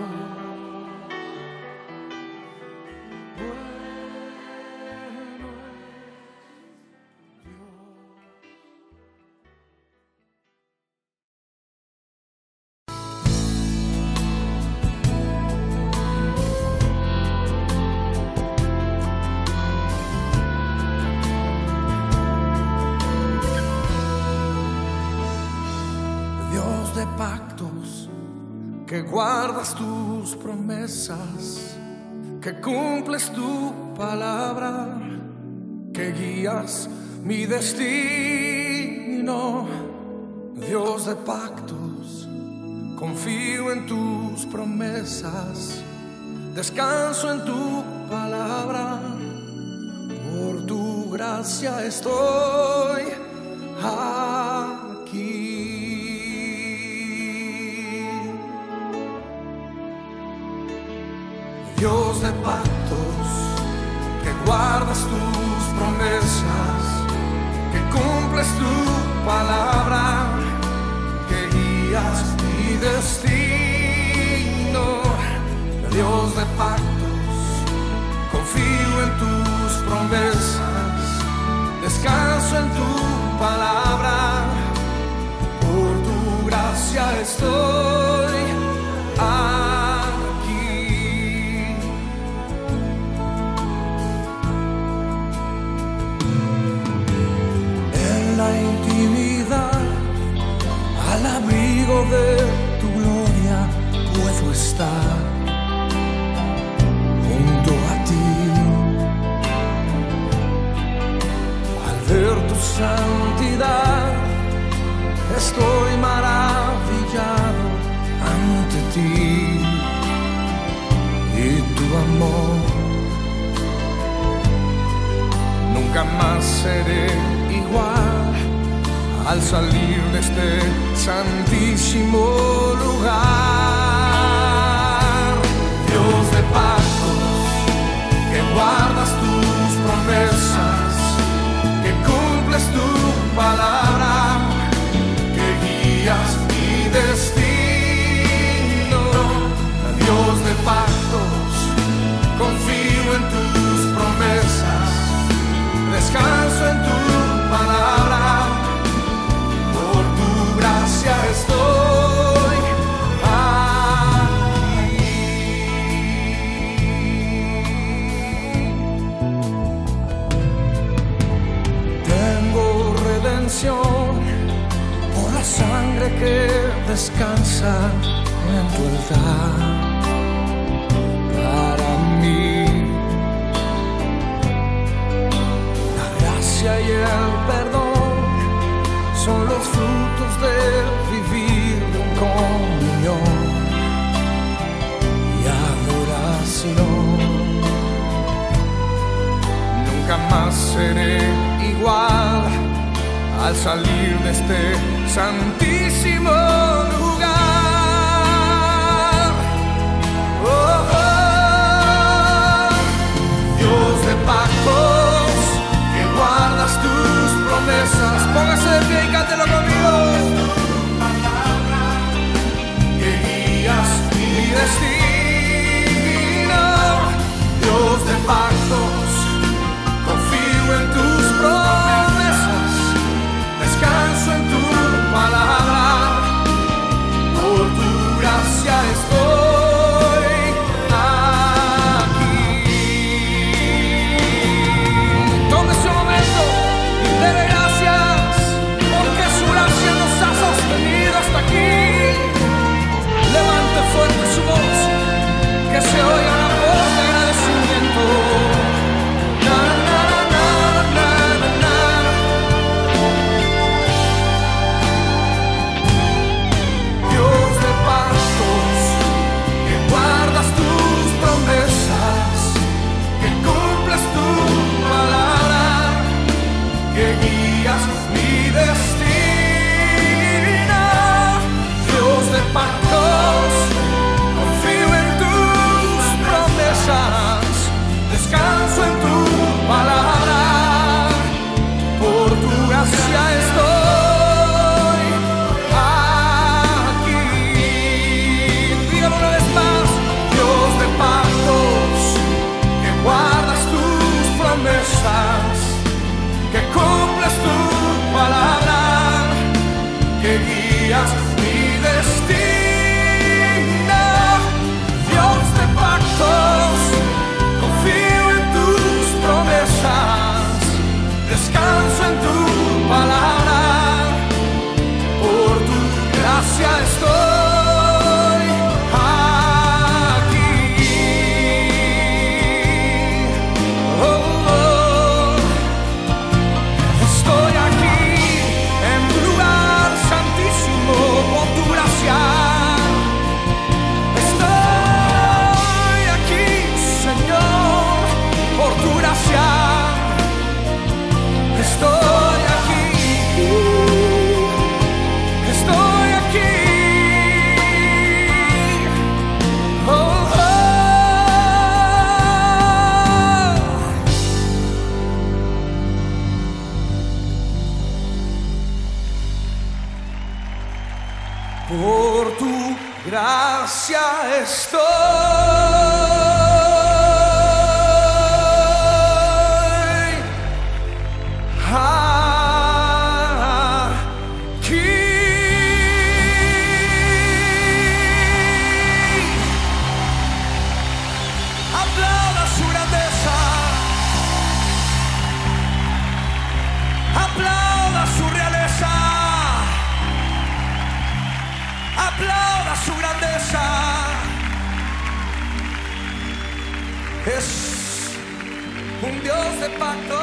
Dios de pactos, que guardas tus promesas, que cumples tu palabra, que guías mi destino. Dios de pactos, confío en tus promesas, descanso en tu palabra, por tu gracia estoy aquí. Dios de pactos, que guardas tus promesas, que cumples tu palabra, que guías mi destino. Dios de pactos, confío en tus promesas, descanso en tu palabra, por tu gracia estoy aquí. En la intimidad, al abrigo de tu gloria, puedo estar junto a ti. Al ver tu santidad, estoy maravillado ante ti y tu amor. Nunca más seré igual al salir de este santísimo lugar. Dios de pactos, que guardas tus promesas, que cumples tu palabra, que guías mi destino. Dios de pactos, confío en tus promesas, descanso en tu palabra, por tu gracia estoy aquí. Tengo redención por la sangre que descansa en tu altar. Para mí la gracia y el perdón son los frutos de vivir en comunión y adoración. Nunca más seré igual al salir de este santísimo lugar. Oh, oh. Dios de pactos, que guardas tus promesas. Póngase de pie y cántelo conmigo. Que guías mi destino. guías mi destino. Dios de pactos, confío en tus promesas, descanso en tu palabra, por tu gracia estoy aquí. Estoy aquí en tu lugar santísimo por tu gracia. Estoy aquí, Señor, por tu gracia. Estoy aquí, estoy aquí. Oh, oh. Por tu gracia estoy aquí. Aplauda su grandeza, aplauda su realeza, aplauda su grandeza. Es un Dios de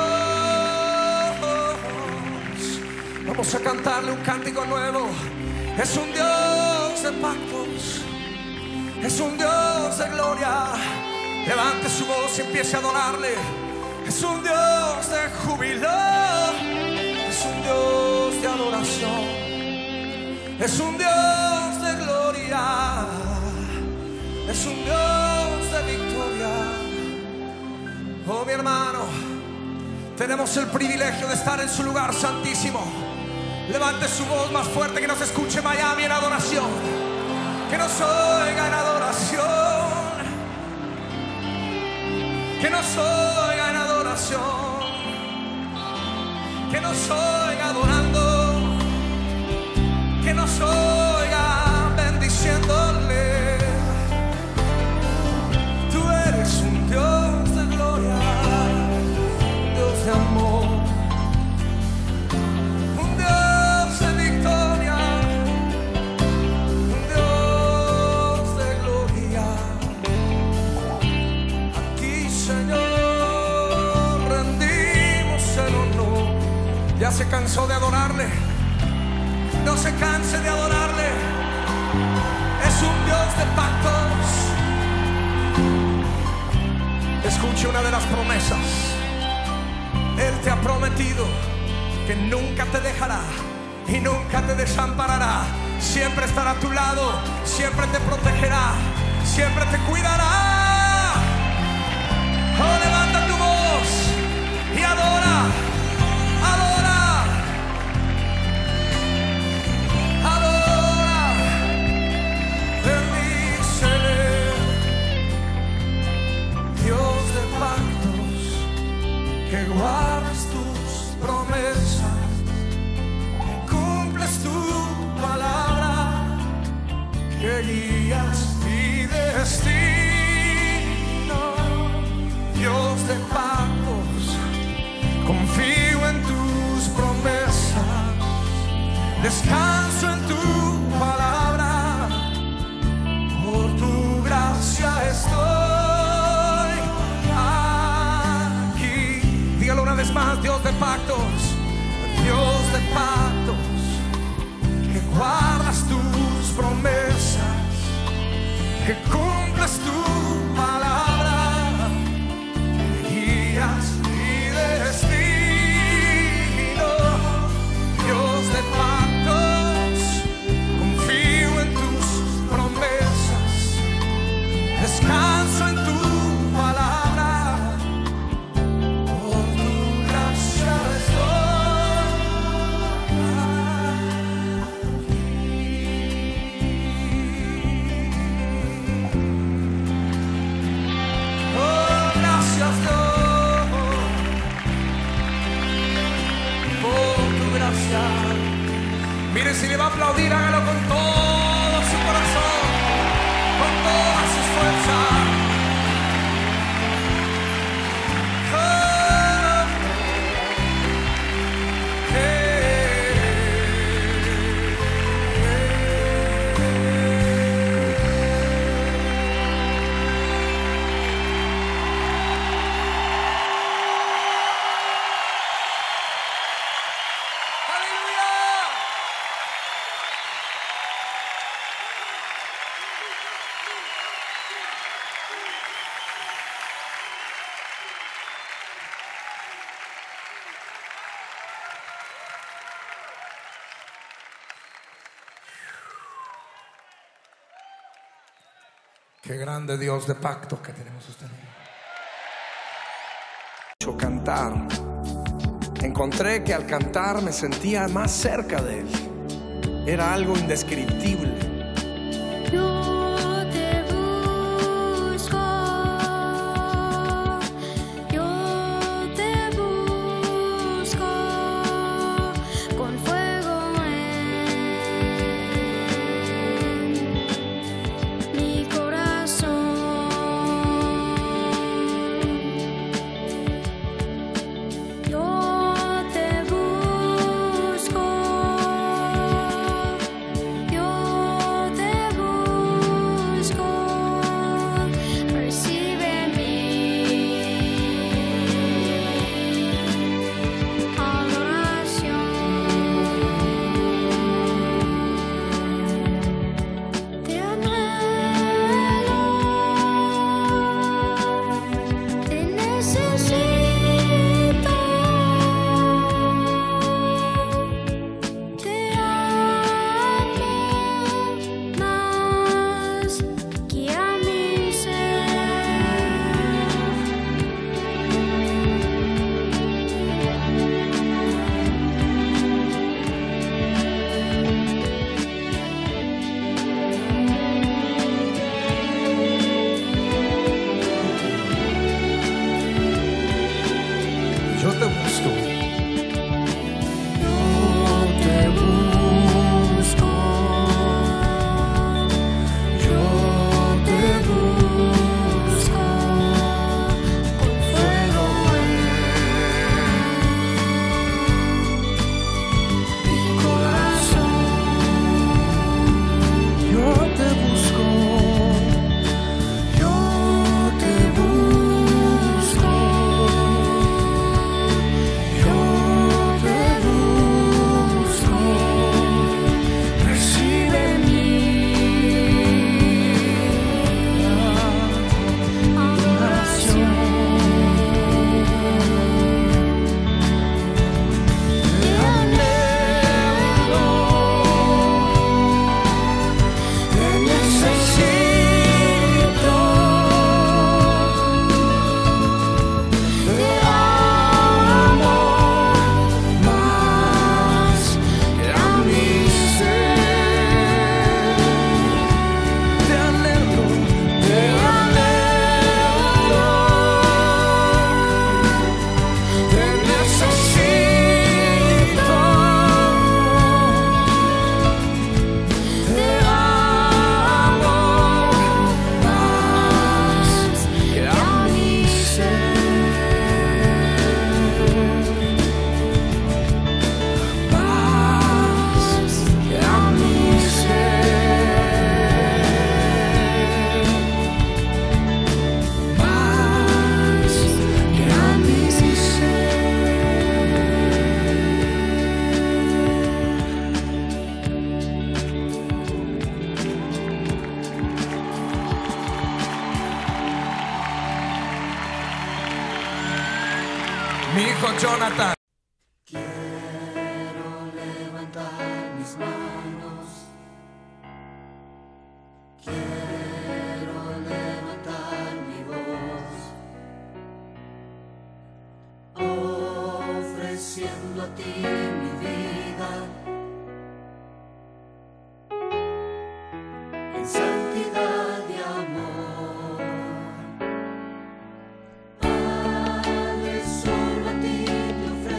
pactos. Vamos a cantarle un cántico nuevo. Es un Dios de pactos, es un Dios de gloria. Levante su voz y empiece a adorarle. Es un Dios de júbilo, es un Dios de adoración, es un Dios de gloria, es un Dios de victoria. Oh, mi hermano, tenemos el privilegio de estar en su lugar santísimo. Levante su voz más fuerte, que nos escuche Miami en adoración, que nos oiga en adoración, que nos oiga en adoración, que nos oiga adorando, que nos oiga bendiciéndole. Tú eres un Dios de gloria, un Dios de amor, un Dios de victoria, un Dios de gloria. A ti, Señor, rendimos el honor. ¿Ya se cansó de adorarle? No se canse de adorarle. Es un Dios de pactos. Escuche una de las promesas. Él te ha prometido que nunca te dejará y nunca te desamparará. Siempre estará a tu lado, siempre te protegerá, siempre te cuidará. Oh, levanta tu voz y adora, adora. Dios de pactos, que guardas tus promesas, cumples tu palabra, que guías mi destino. Dios de pactos, confío en tus promesas, descanso en tu palabra, por tu gracia estoy. Dígalo una vez más. Dios de pactos, Dios de pactos, que guardas tus promesas, que cumples tu palabra, que guías mi destino. Dios de pactos, confío en tus promesas, descanso en tu palabra. aplaudir, hágalo con todo su corazón, con todas sus fuerzas. Qué grande Dios de pactos que tenemos ustedes. Cantar. Encontré que al cantar me sentía más cerca de Él. Era algo indescriptible. Yo te busco, con fuego en mi corazón. Yo te busco, recibe mi adoración. Te anhelo, te necesito, te amo más que a mi Yo te busco. Mi hijo Jonathan. Quiero levantar mis manos. Quiero levantar mi voz, ofreciendo a ti mi vida en santidad y amor. Padre, solo a ti te ofrezco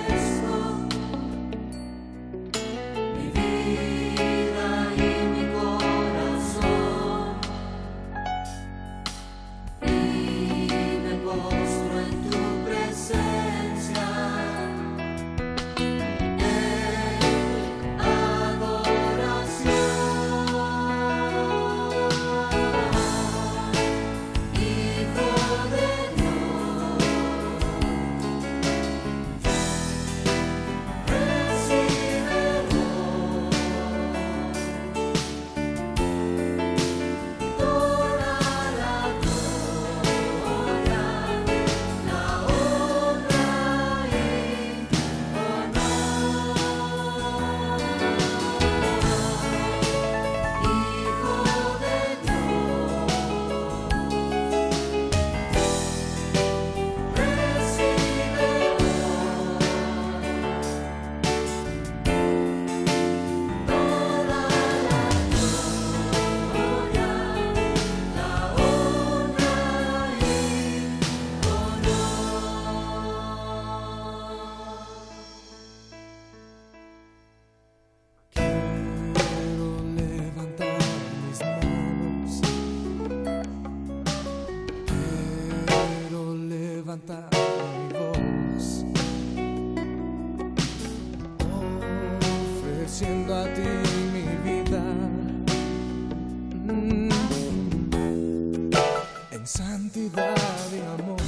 santidad y amor.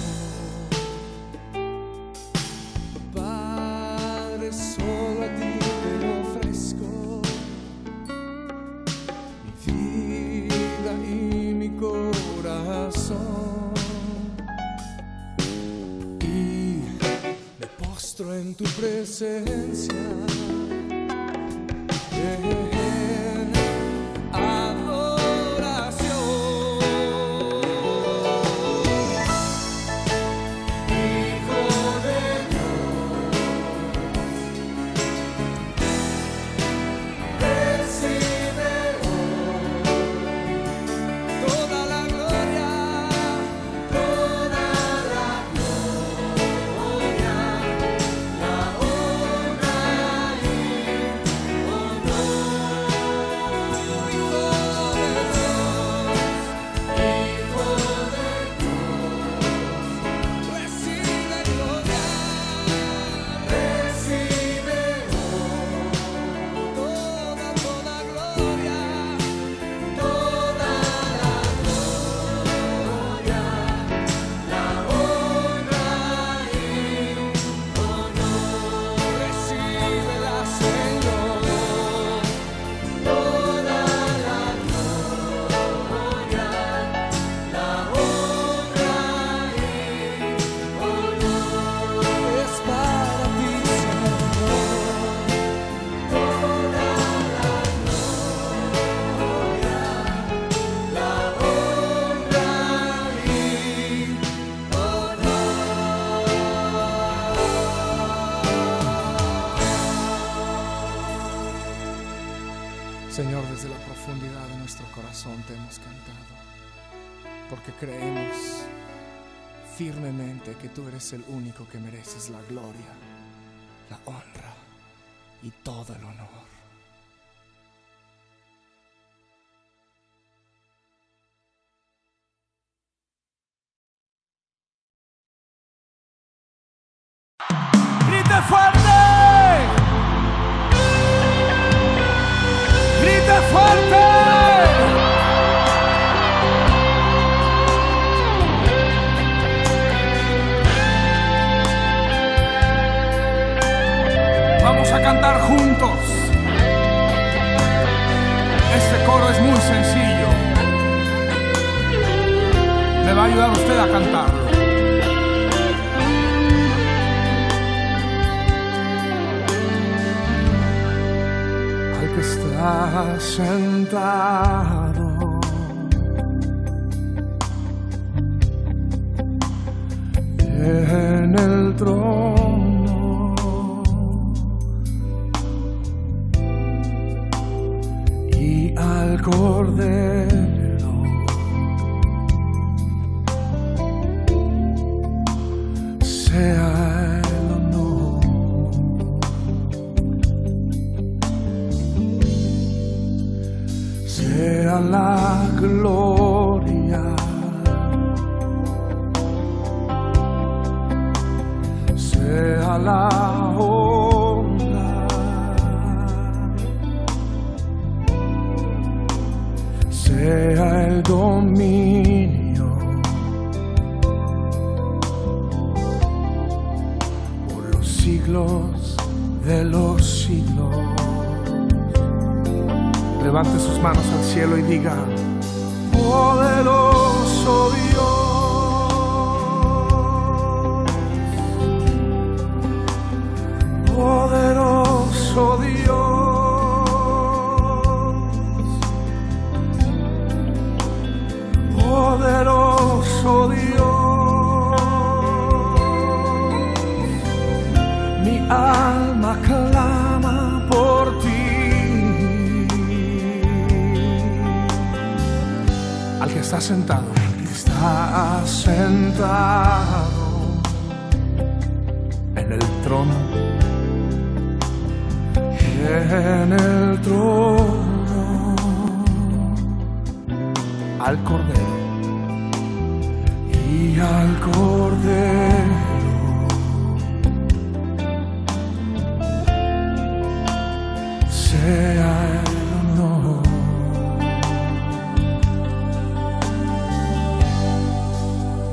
Padre, solo a ti te ofrezco mi vida y mi corazón, y me postro en tu presencia. Señor, desde la profundidad de nuestro corazón te hemos cantado, porque creemos firmemente que tú eres el único que mereces la gloria, la honra y todo el honor. ¡Grite fuerte! ¡Grite fuerte! Vamos a cantar juntos. Este coro es muy sencillo. Me va a ayudar usted a cantarlo. Está sentado en el trono y al Cordero sea la gloria, sea la honra, sea el dominio por los siglos de los siglos. Levante sus manos al cielo y diga: poderoso Dios, poderoso Dios, poderoso Dios. Mi alma clama por ti. Al que está sentado, en el trono, al Cordero y al Cordero sea el honor.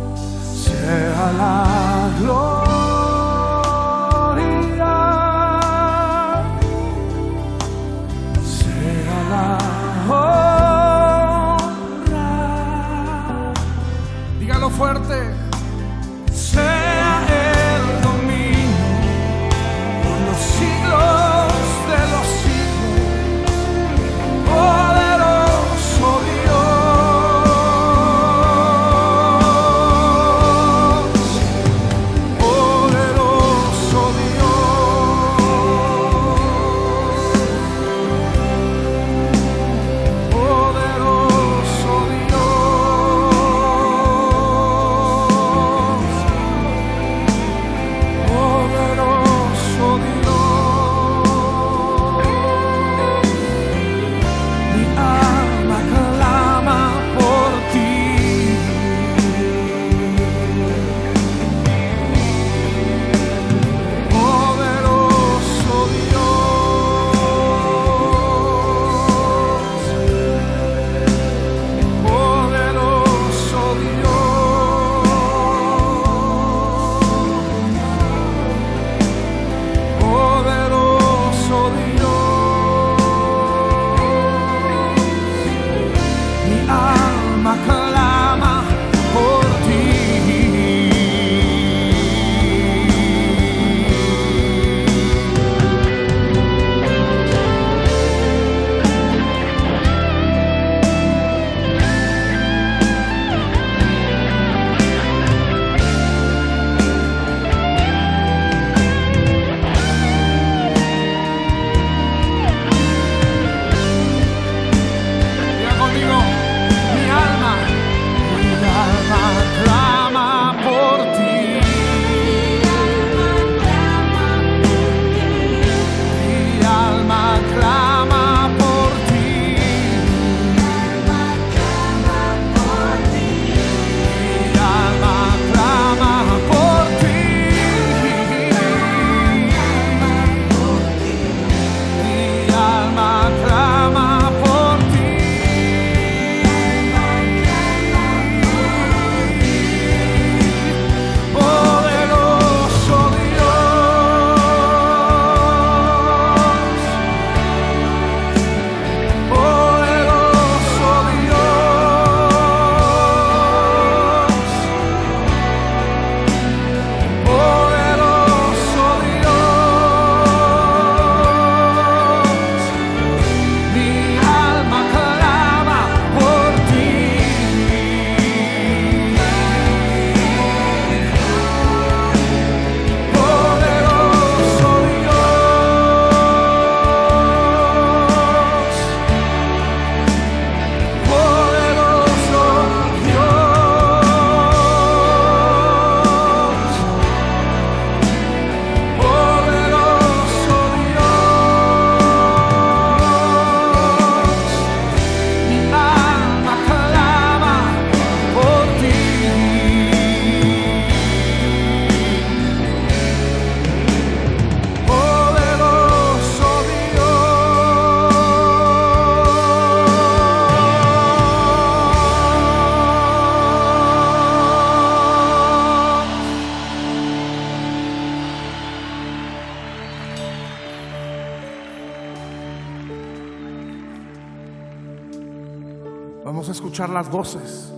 Vamos a escuchar las voces.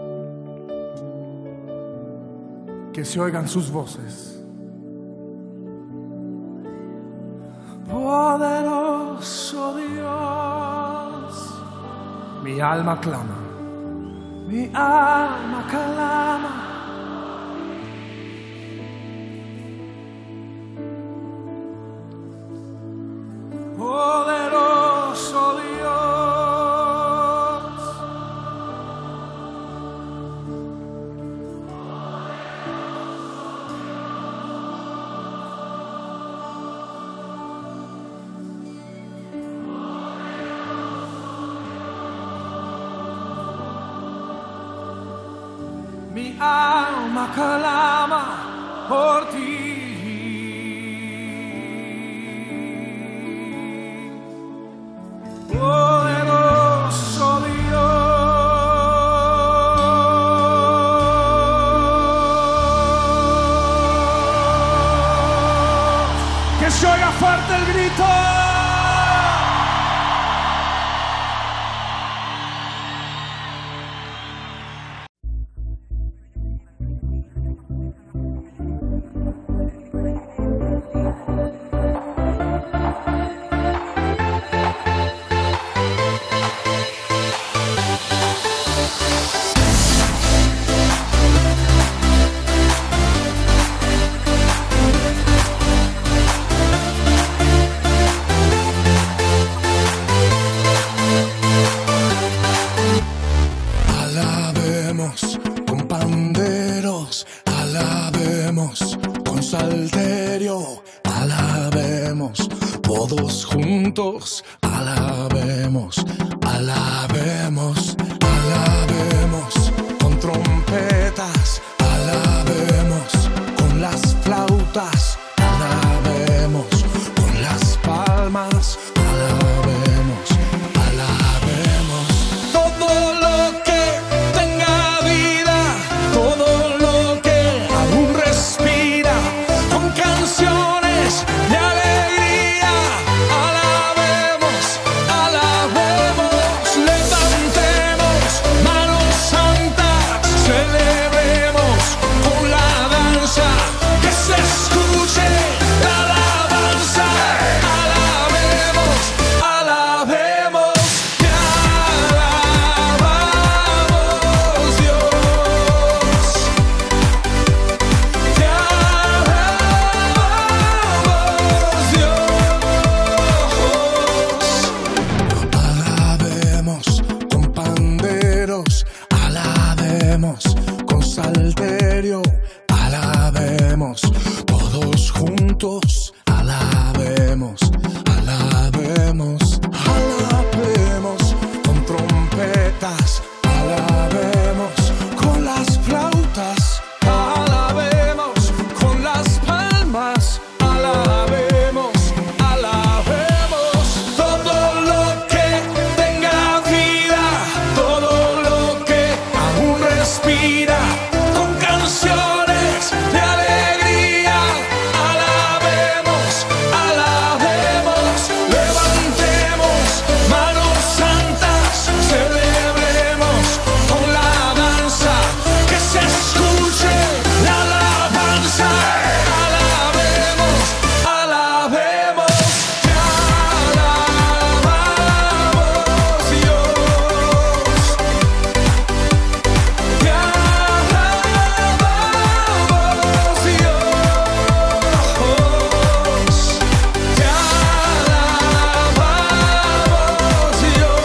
Que se oigan sus voces. Poderoso Dios, mi alma clama, mi alma clama. Poderoso Dios. Mi alma clama por ti. Poderoso Dios. Que se oiga fuerte el grito. Alabemos con panderos, alabemos con salterio, alabemos todos juntos, alabemos, alabemos, alabemos con trompetas, alabemos con las flautas, alabemos con las palmas, alabemos, alabemos todo lo que tenga vida, todo lo que aún respira, con canciones de alegría, alabemos, alabemos, levantemos manos santas, celebremos con la danza, que se escuche la alabanza, alabemos, alabemos, te alabamos Dios, te alabamos Dios, alabemos con panderos, alabemos con salterio, alabemos todos juntos, alabemos, alabemos, alabemos con trompetas, alabemos con las flautas, alabemos con las palmas, alabemos, alabemos todo lo que tenga vida, todo lo que aún respira, con canciones de alegría, alabemos, alabemos, levantemos manos santas, celebremos con la danza, que se escuche la alabanza, alabemos, alabemos, te alabamos Dios, te alabamos Dios, te alabamos Dios,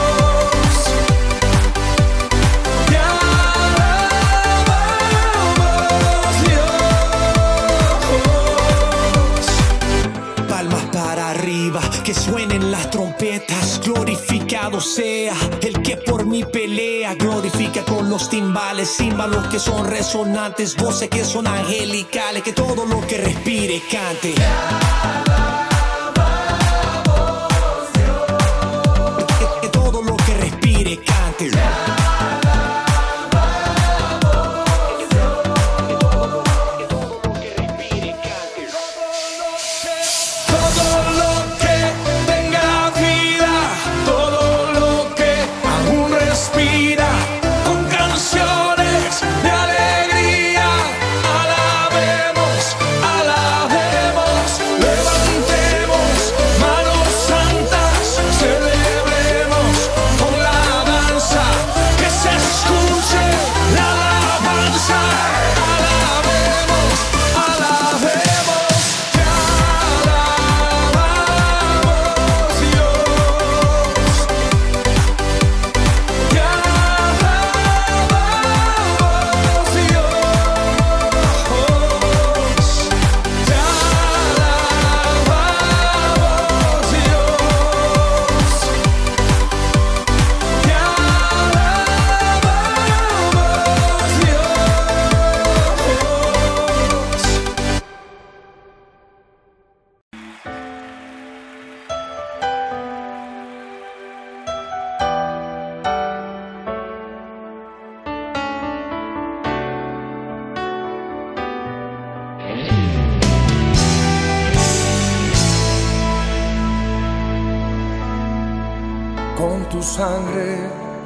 te alabamos Dios. Palmas para arriba, que suenen las trompetas, glorificado sea el que por mí pelea, glorifica con los timbales, címbalos que son resonantes, voces que son angelicales, que todo lo que respire cante. Que todo lo que respire cante. Todo lo que tenga vida, todo lo que aún respira. tu sangre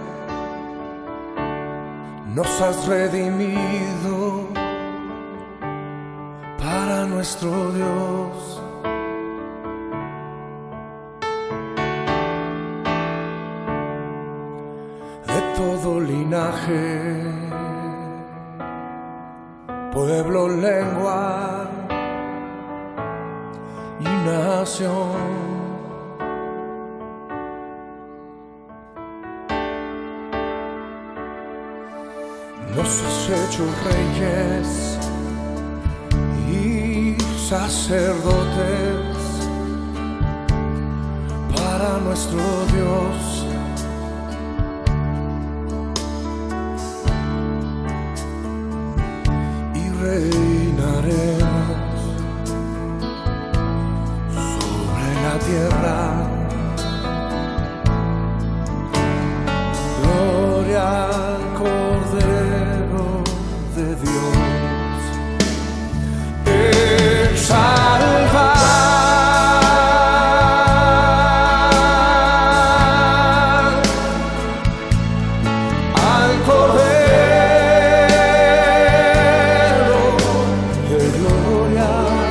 nos has redimido para nuestro Dios. De todo linaje, pueblo, lengua y nación. Nos has hecho reyes y sacerdotes para nuestro Dios. Y reinaremos sobre la tierra. Gloria al Cordero de Dios, el salvar al Cordero de gloria.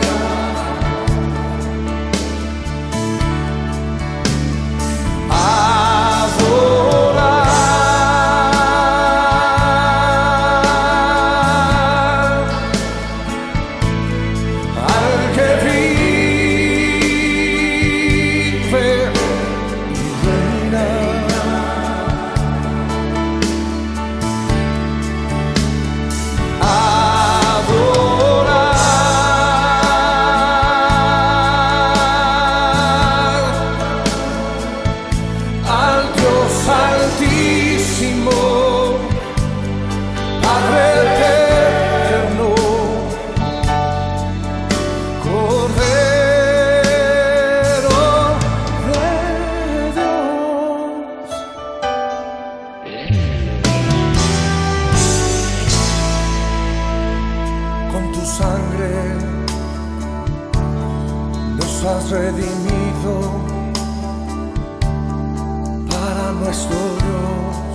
Has redimido para nuestro Dios.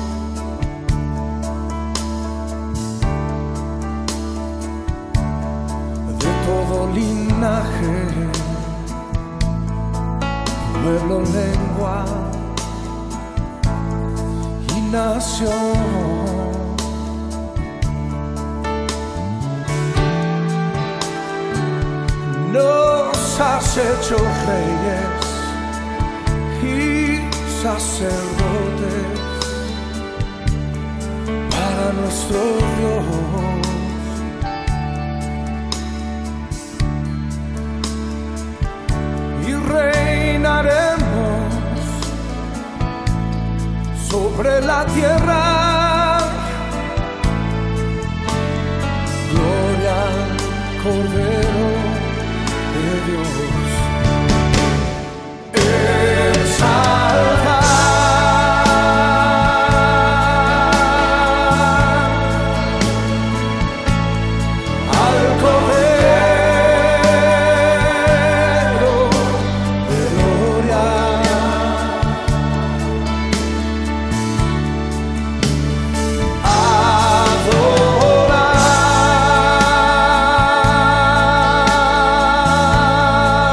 De todo linaje, pueblo, lengua y nación. Nos has hecho reyes y sacerdotes para nuestro Dios. Y reinaremos sobre la tierra. Gloria al Cordero de Dios, el salvar al Cordero de gloria. Adorar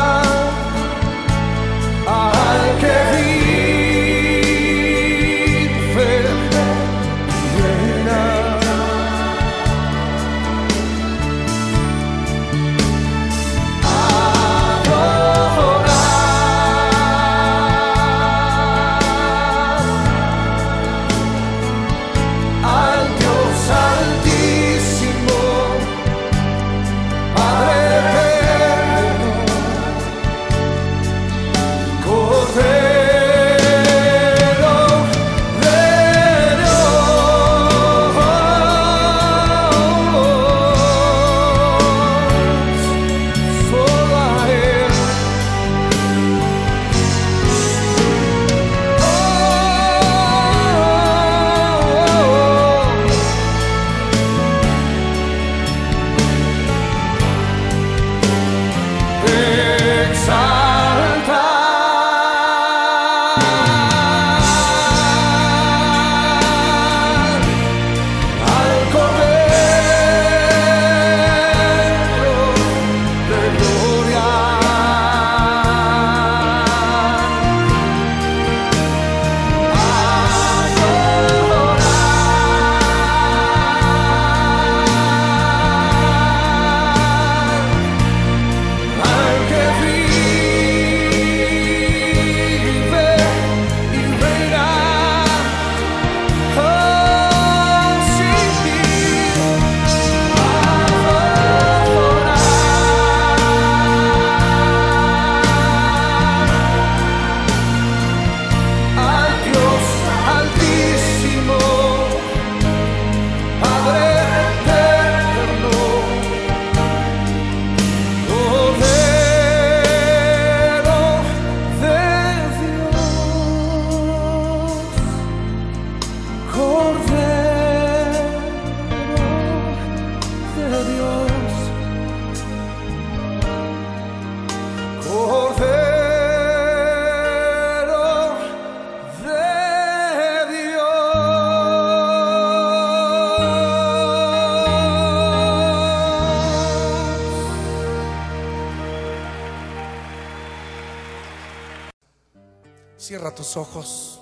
Cierra tus ojos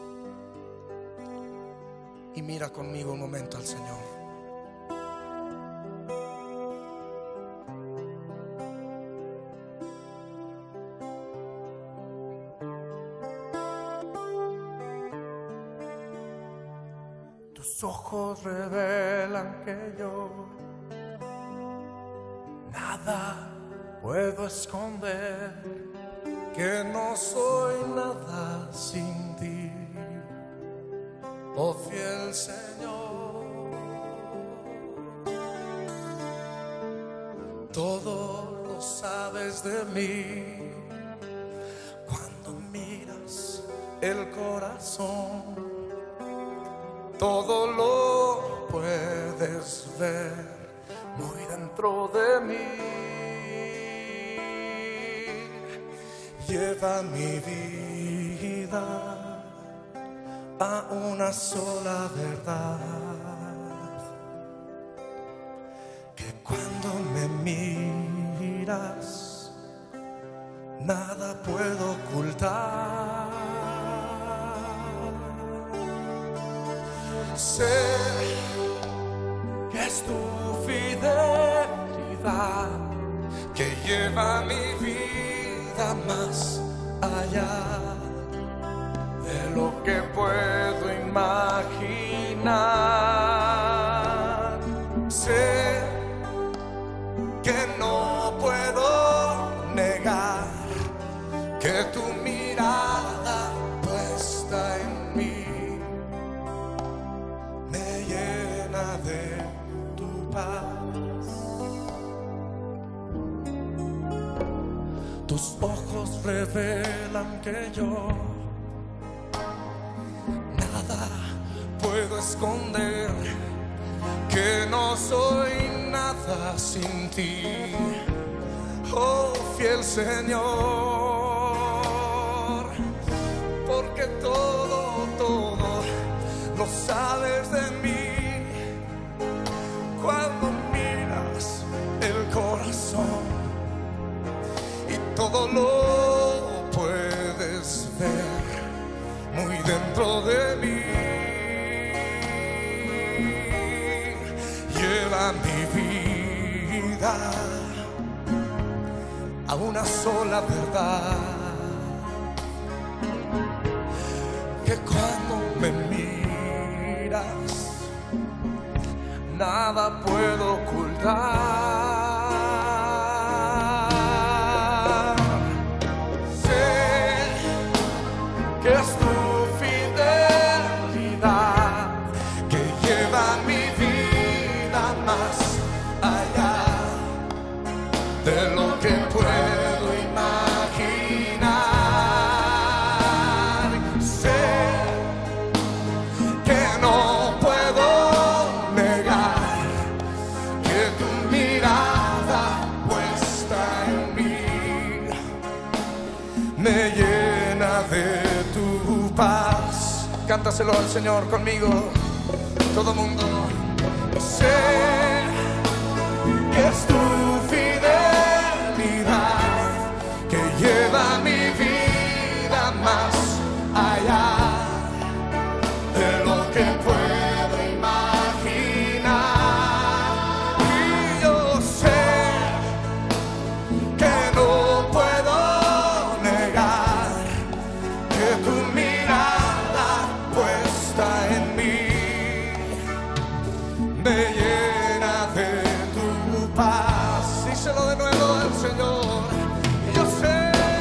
y mira conmigo un momento al Señor. Tus ojos revelan que yo nada puedo esconder, que no soy nada sin ti, oh fiel Señor. Todo lo sabes de mí cuando miras el corazón, todo lo puedes ver muy dentro de mí. Lleva mi vida a una sola verdad, que cuando me miras nada puedo ocultar. Sé que es tu fidelidad que lleva mi vida más allá de lo que puedo imaginar. Sé que no puedo negar que tu mirada puesta en mí me llena de tu paz. Tus ojos revelan que yo nada puedo esconder, que no soy nada sin ti, oh fiel Señor, porque todo lo sabes de mí cuando miras el corazón, todo lo puedes ver muy dentro de mí. Lleva mi vida a una sola verdad, que cuando me miras nada puedo ocultar. Que es tu fidelidad que lleva mi vida más allá de lo que puedo imaginar. Sé que no puedo negar que tu mirada puesta en mí me llena de tu paz. Cántaselo al Señor conmigo, todo mundo. Sé que es tu fidelidad que lleva mi vida más allá de lo que puedo imaginar. Y yo sé que no puedo negar que tu mirada puesta en mí me llena de tu paz. Díselo de nuevo al Señor. Yo sé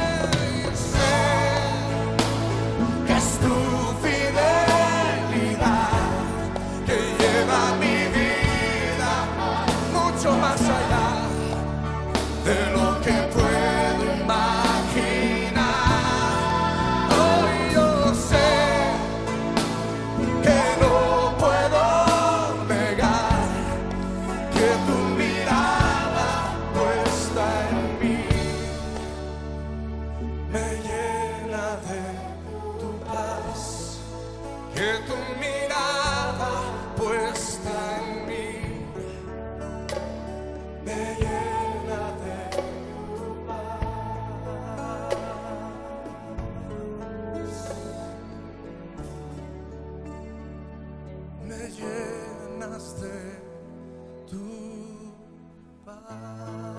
que es tu fidelidad que lleva mi vida mucho más allá de lo que puedo imaginar. Hoy yo sé que no puedo negar que tu mirada puesta en mí me llena de tu paz, que tu mirada puesta en mí me llena de tu paz. más de tu paz.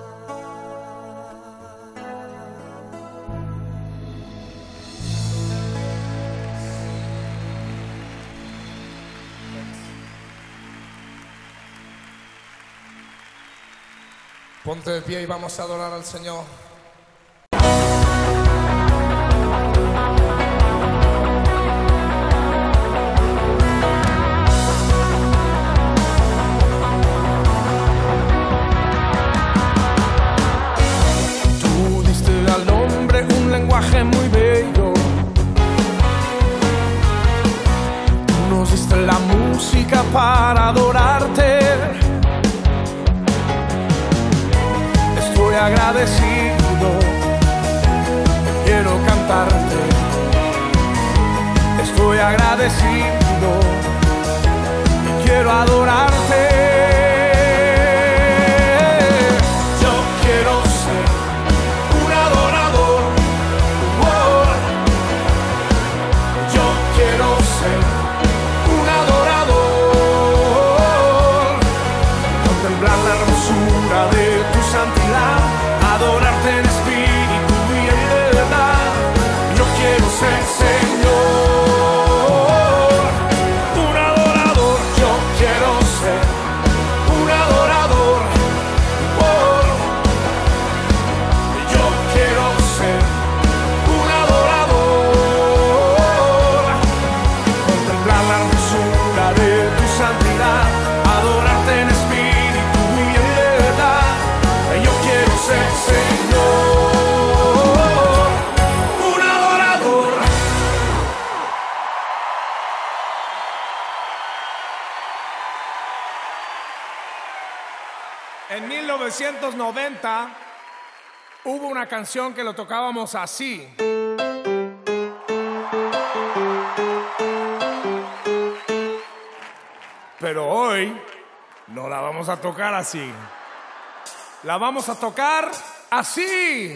Ponte de pie y vamos a adorar al Señor. Tú diste al hombre un lenguaje muy bello. Tú nos diste la música para adorarte. Estoy agradecido, quiero cantarte. Estoy agradecido, quiero adorarte. Yo quiero ser un adorador. Oh. Yo quiero ser un adorador. Contemplar la hermosura de tu santidad, adorarte en espíritu y en verdad. Yo quiero ser, Señor, un adorador. Yo quiero ser un adorador. Oh. Yo quiero ser un adorador. Contemplar la hermosura de tu santidad, adorarte en espíritu y en verdad. Yo quiero ser, Señor, un adorador. En 1990 hubo una canción que lo tocábamos así. Pero hoy no la vamos a tocar así. La vamos a tocar así.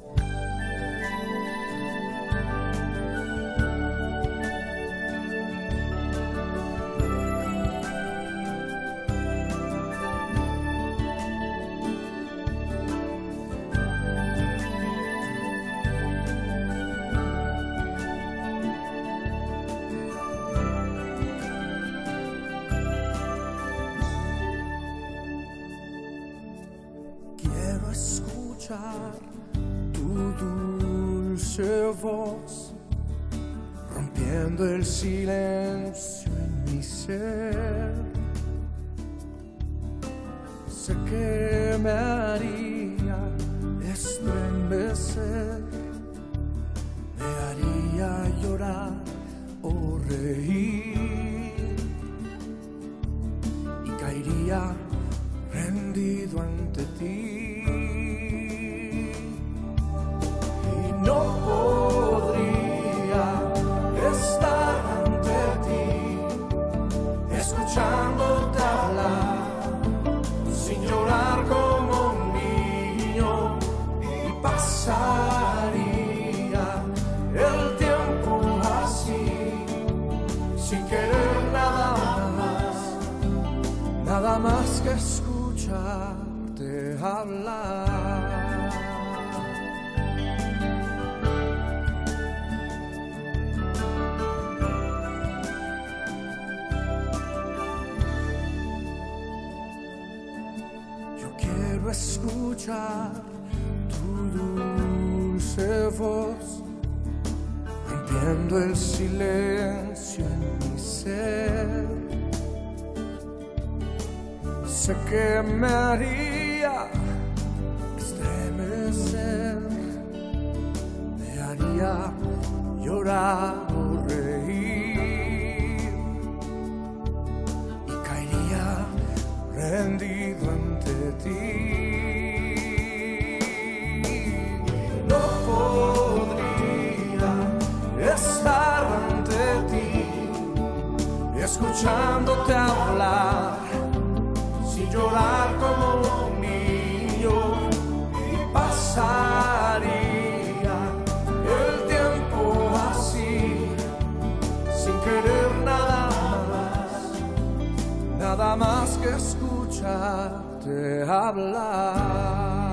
Quiero escuchar tu dulce voz, rompiendo el silencio en mi ser. Sé que me haría estremecer, me haría llorar o reír, y caería rendido ante ti. Y no podría estar ante ti, escuchándote hablar, sin llorar como un niño, y pasaría el tiempo así, sin querer nada más que escucharte hablar. Yo quiero escuchar tu dulce voz, rompiendo el silencio en mi ser. Sé que me haría estremecer, me haría llorar o reír, y caería rendido ante ti. No podría estar ante ti, escuchándote hablar, sin llorar como un niño, y pasaría el tiempo así, sin querer nada más escucharte hablar.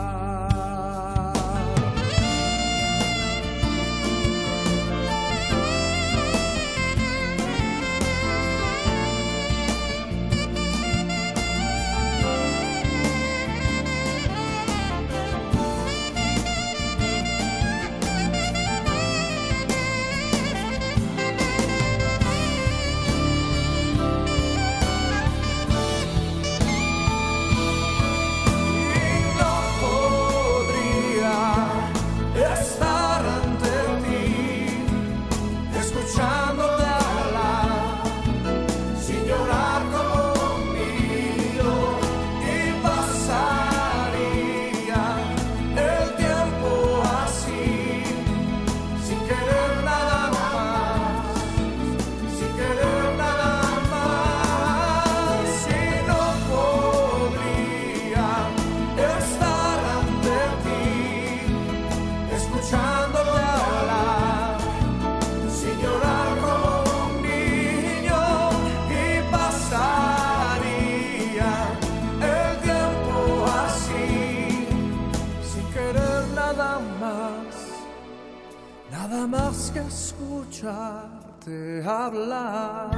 Nada más que escucharte hablar.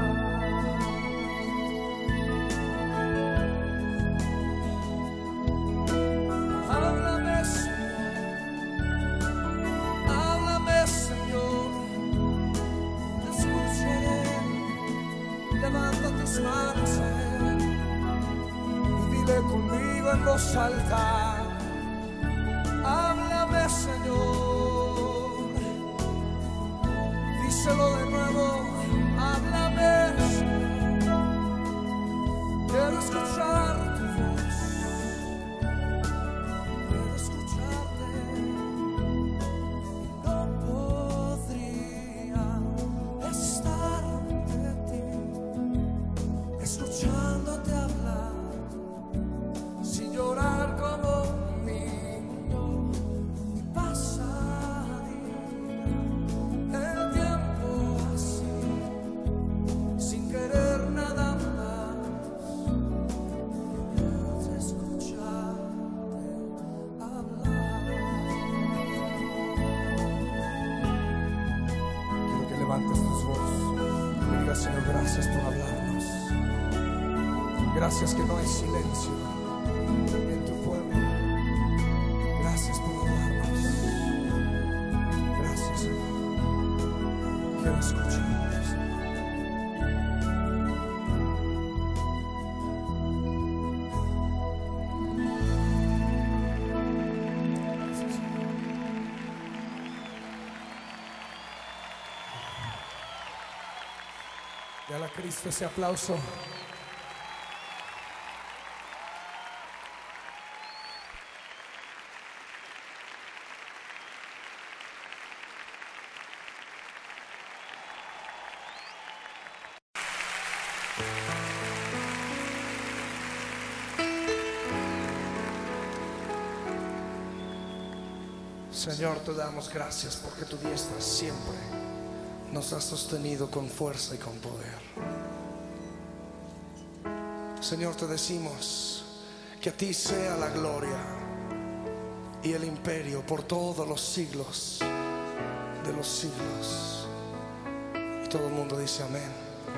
Háblame, Señor, te escucharé. Levanta tus manos y dile conmigo en voz alta. Háblame, Señor. Díselo de nuevo, háblame, quiero escuchar tu voz, quiero escucharte, y no podría estar ante ti, escuchándote hablar, sin llorar como un niño, y pasaría el tiempo así, sin querer nada más, quiero escucharte hablar. Quiero que levantes tus voces y digas, Señor, gracias por hablarnos. Gracias que no hay silencio en tu pueblo. Gracias por hablarnos. Gracias, Señor. Quiero escucharte, Señor. Gracias, Señor. Dale a Cristo ese aplauso. Señor, te damos gracias porque tu diestra siempre nos ha sostenido con fuerza y con poder. Señor, te decimos que a ti sea la gloria y el imperio por todos los siglos de los siglos. Y todo el mundo dice amén.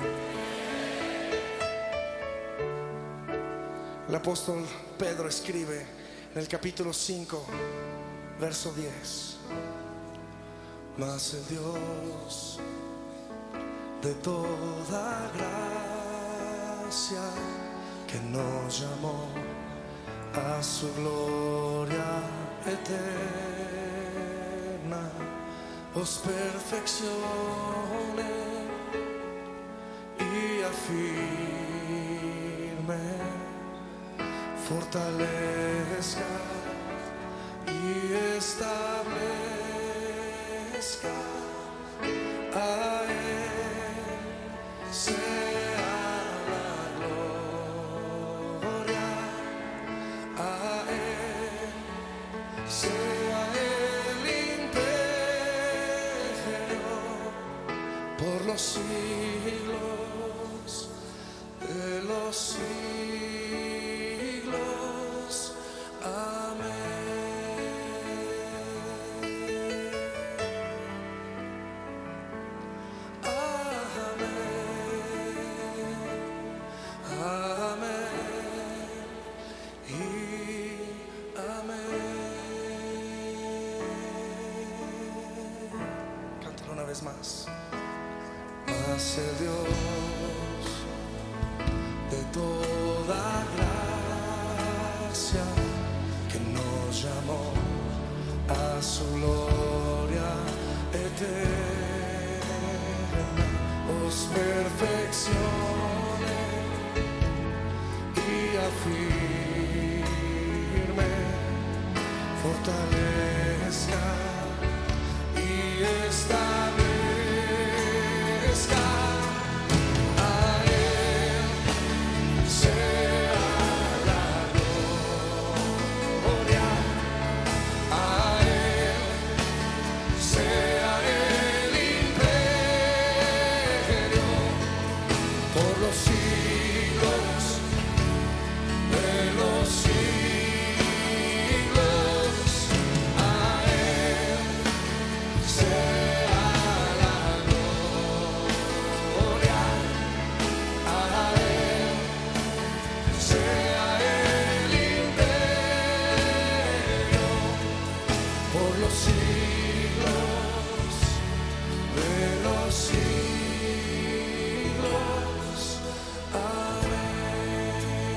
El apóstol Pedro escribe en el capítulo 5, verso 10: mas el Dios de toda gracia, que nos llamó a su gloria eterna, os perfeccione y afirme, fortalezca y establezca. A Él sea la gloria, a Él sea el imperio por los siglos de los siglos. es el Dios de toda gracia que nos llamó a su gloria eterna. Os perfeccione y afirme, fortalezca y establezca. A Él sea la gloria, a Él sea el imperio por los siglos de los siglos. A Él sea la gloria, a Él sea el imperio por los siglos de los siglos. Amén.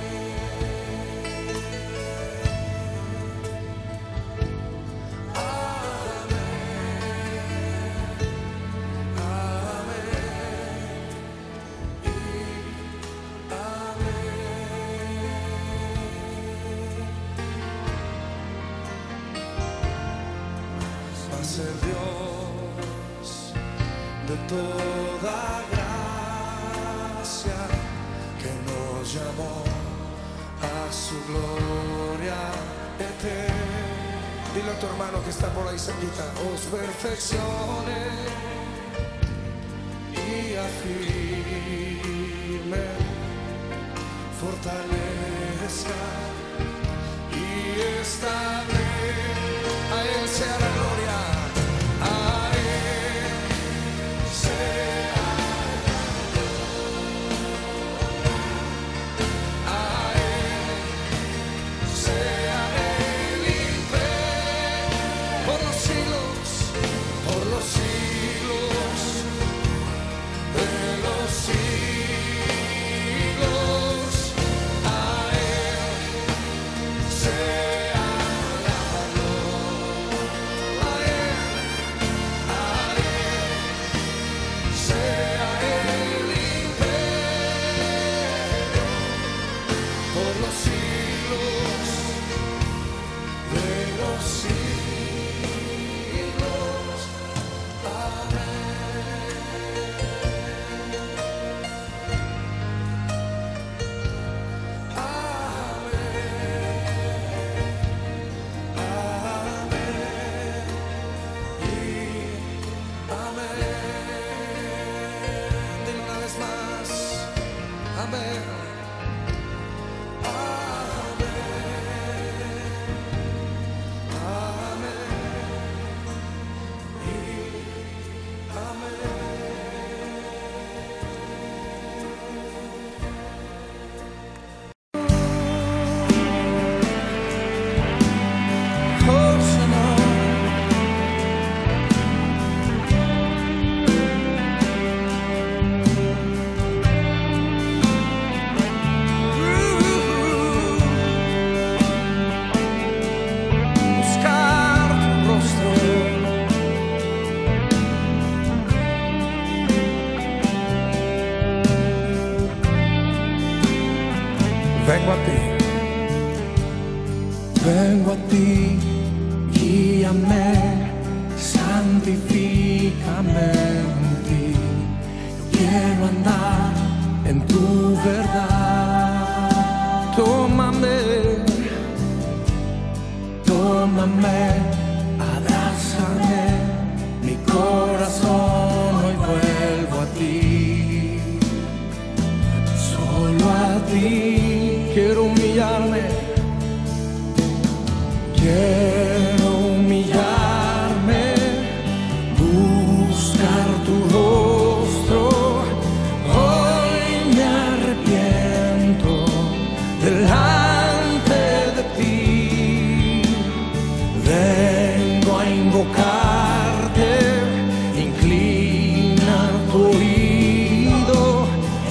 Mas el Dios de toda gracia que nos llamó a su gloria eterna. Dile a tu hermano que está por ahí cerquita: os perfeccione y afirme, fortalezca y establezca. A Él sea la gloria, a Él sea la gloria, a Él sea el imperio por los siglos de los siglos. A Él sea la gloria, a Él sea el imperio por los siglos de los siglos. Amén. Amén. Y amén. Dilo una vez más. Amén. Buscar tu rostro, vengo a ti, guíame, santifícame en ti. Yo quiero andar en tu verdad. Tómame, abrázame, mi corazón hoy vuelvo a ti. Solo a ti quiero humillarme. Quiero humillarme, buscar tu rostro. Hoy me arrepiento delante de ti. Vengo a invocarte, inclina tu oído.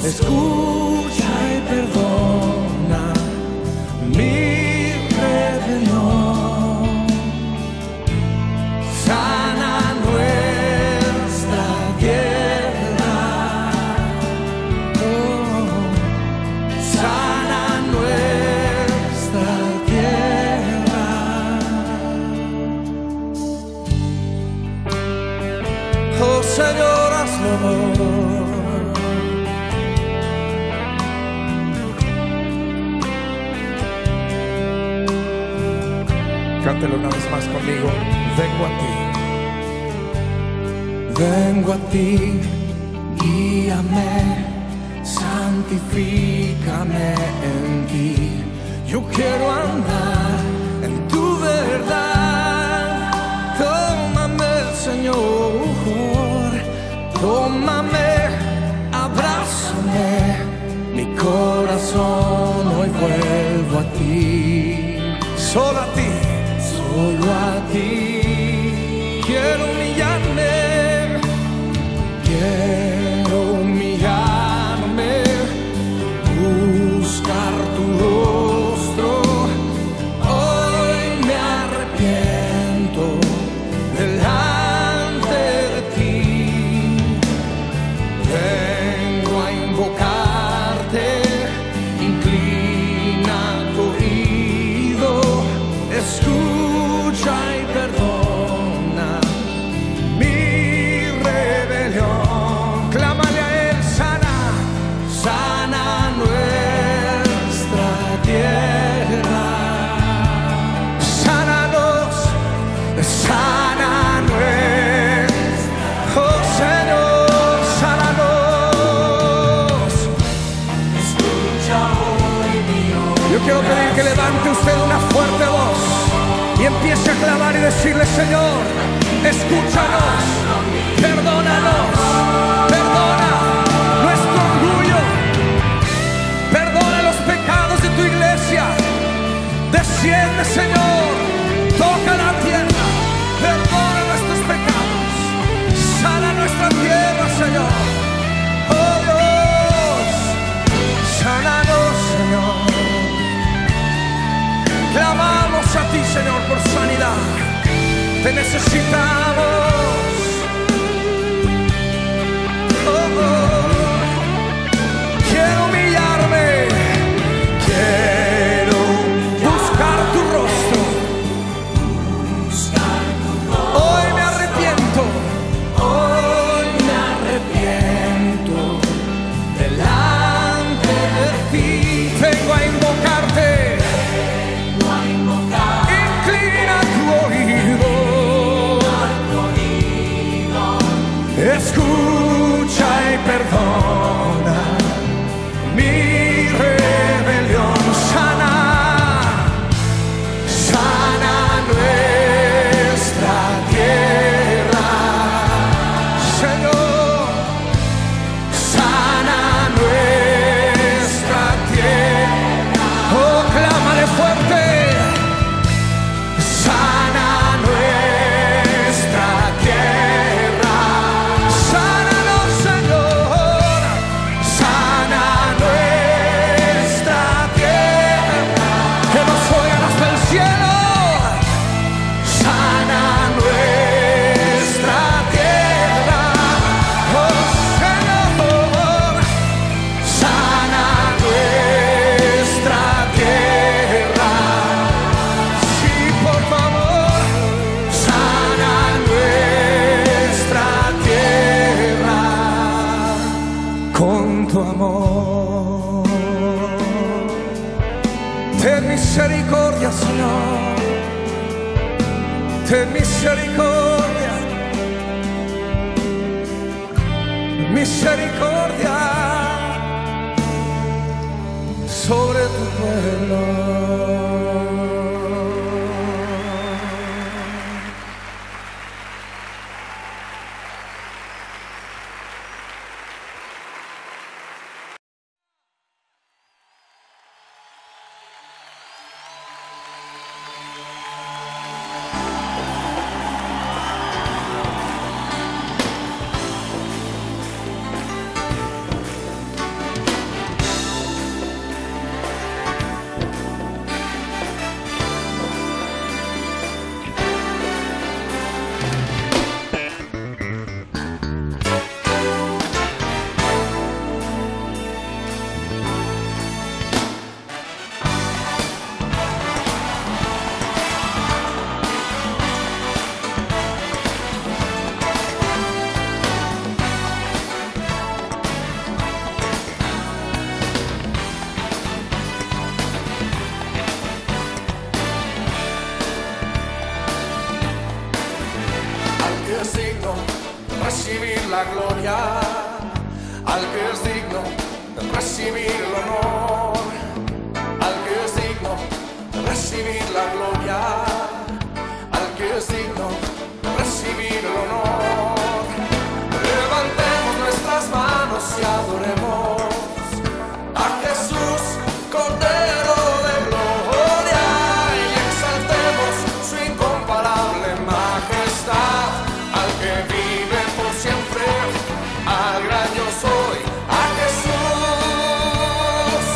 escucha y perdona mi rebelión. Sana nuestra tierra, sana nuestra tierra. Oh Señor, hazlo. Cántelo una vez más conmigo. Vengo a ti. Vengo a ti, guíame, santifícame en ti. Yo quiero andar en tu verdad. Tómame, Señor, tómame, abrázame. Mi corazón hoy vuelvo a ti. Solo a ti. Solo a ti quiero humillarme, buscar tu rostro. Hoy me arrepiento delante de ti. Vengo a invocarte, inclina tu oído, escucha y perdona mi rebelión. Clámale a Él, sana, sana nuestra tierra. Sánanos, sana nuestra, oh Señor, sánanos. Escucha hoy mi oración. Yo quiero pedir que levante usted una fuerte voz y empiece a clamar y decirle: Señor, escúchanos, perdónanos, perdona nuestro orgullo, perdona los pecados de tu iglesia. Desciende, Señor, toca la tierra, perdona nuestros pecados, sana nuestra tierra, Señor. Oh Dios, sánanos, Señor. Clamamos a ti, Señor, por sanidad. Te necesitamos. Oh, oh. Quiero humillarme, quiero buscar tu rostro. Hoy me arrepiento, hoy me arrepiento delante de ti. Vengo a invocarte. Inclina tu oído, escucha y perdona mi rebelión. Sana, sana nuestra tierra, Señor, sana nuestra tierra. Oh, clámale fuerte. Sana nuestra tierra, sánanos, Señor, sana nuestra tierra, que nos oigan hasta el cielo. Sana nuestra tierra, oh Señor, sana nuestra tierra. Sí, por favor, sana nuestra tierra con tu amor. Ten misericordia, Señor, ten misericordia, misericordia sobre tu pueblo. gloria al que es digno de recibir el honor, al que es digno de recibir la gloria, al que es digno de recibir el honor. Levantemos nuestras manos y adoremos a Jesús, Cordero de gloria, y exaltemos su incomparable majestad, al que vive por siempre, al gran yo soy, a Jesús,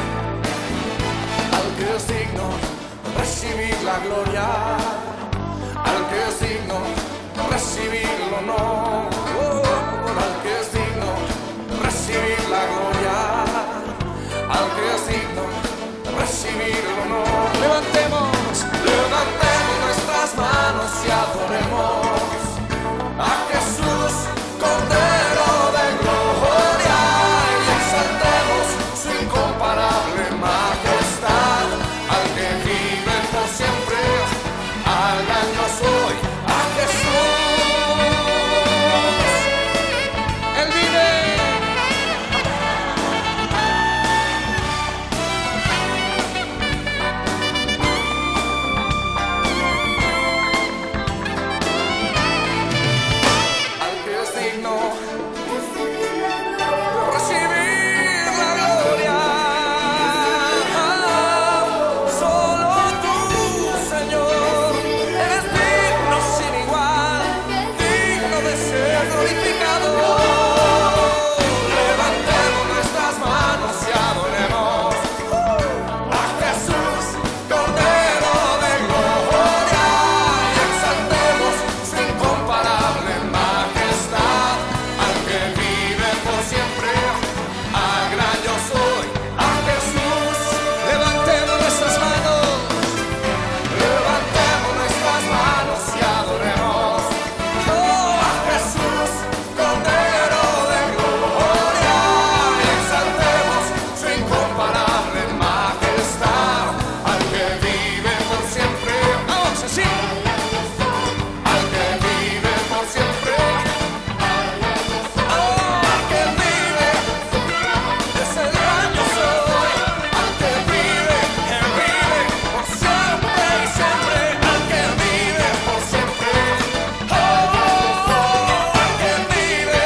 al que es digno de recibir la gloria, al que es digno de recibir el honor, al que es digno de recibir la gloria, al que es digno de recibir el honor. Levantemos nuestras manos y adoremos a Jesús, Cordero de gloria, y exaltemos su incomparable majestad, al que vive por siempre, al gran yo soy, a Jesús. Él vive. Al que es digno de recibir la gloria, solo tú, Señor, eres digno sin igual, digno de ser glorificado. Levantemos nuestras manos y adoremos a Jesús, Cordero de gloria, y exaltemos su incomparable majestad, al que vive por siempre, al gran yo soy, a Jesús. Levantemos nuestras manos y adoremos a Jesús, Cordero de gloria, y exaltemos su incomparable majestad, al que vive por siempre. Vamos así. Al que vive por siempre, al que vive, es el gran yo soy, al que vive, él vive por siempre y siempre, al que vive por siempre, al que vive,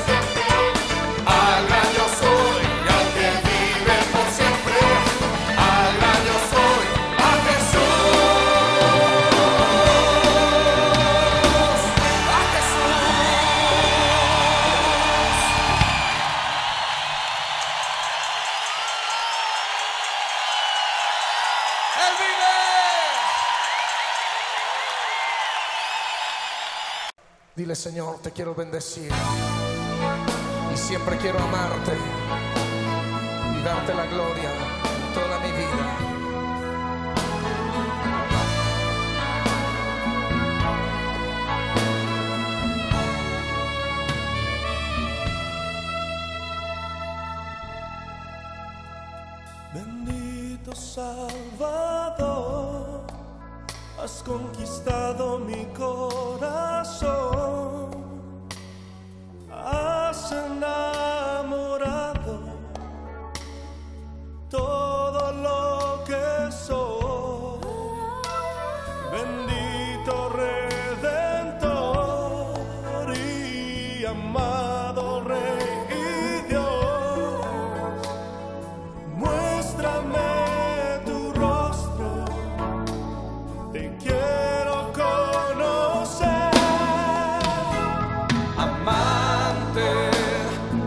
al gran yo soy, y al que vive por siempre, al gran yo soy, a Jesús, a Jesús. Él vive. Dile, Señor, te quiero bendecir y siempre quiero amarte y darte la gloria toda mi vida. Bendito Salvador, has conquistado mi corazón, has enamorado todo lo que soy. Bendito Redentor y amado Rey y Dios, muéstrame tu rostro, te quiero conocer. Amante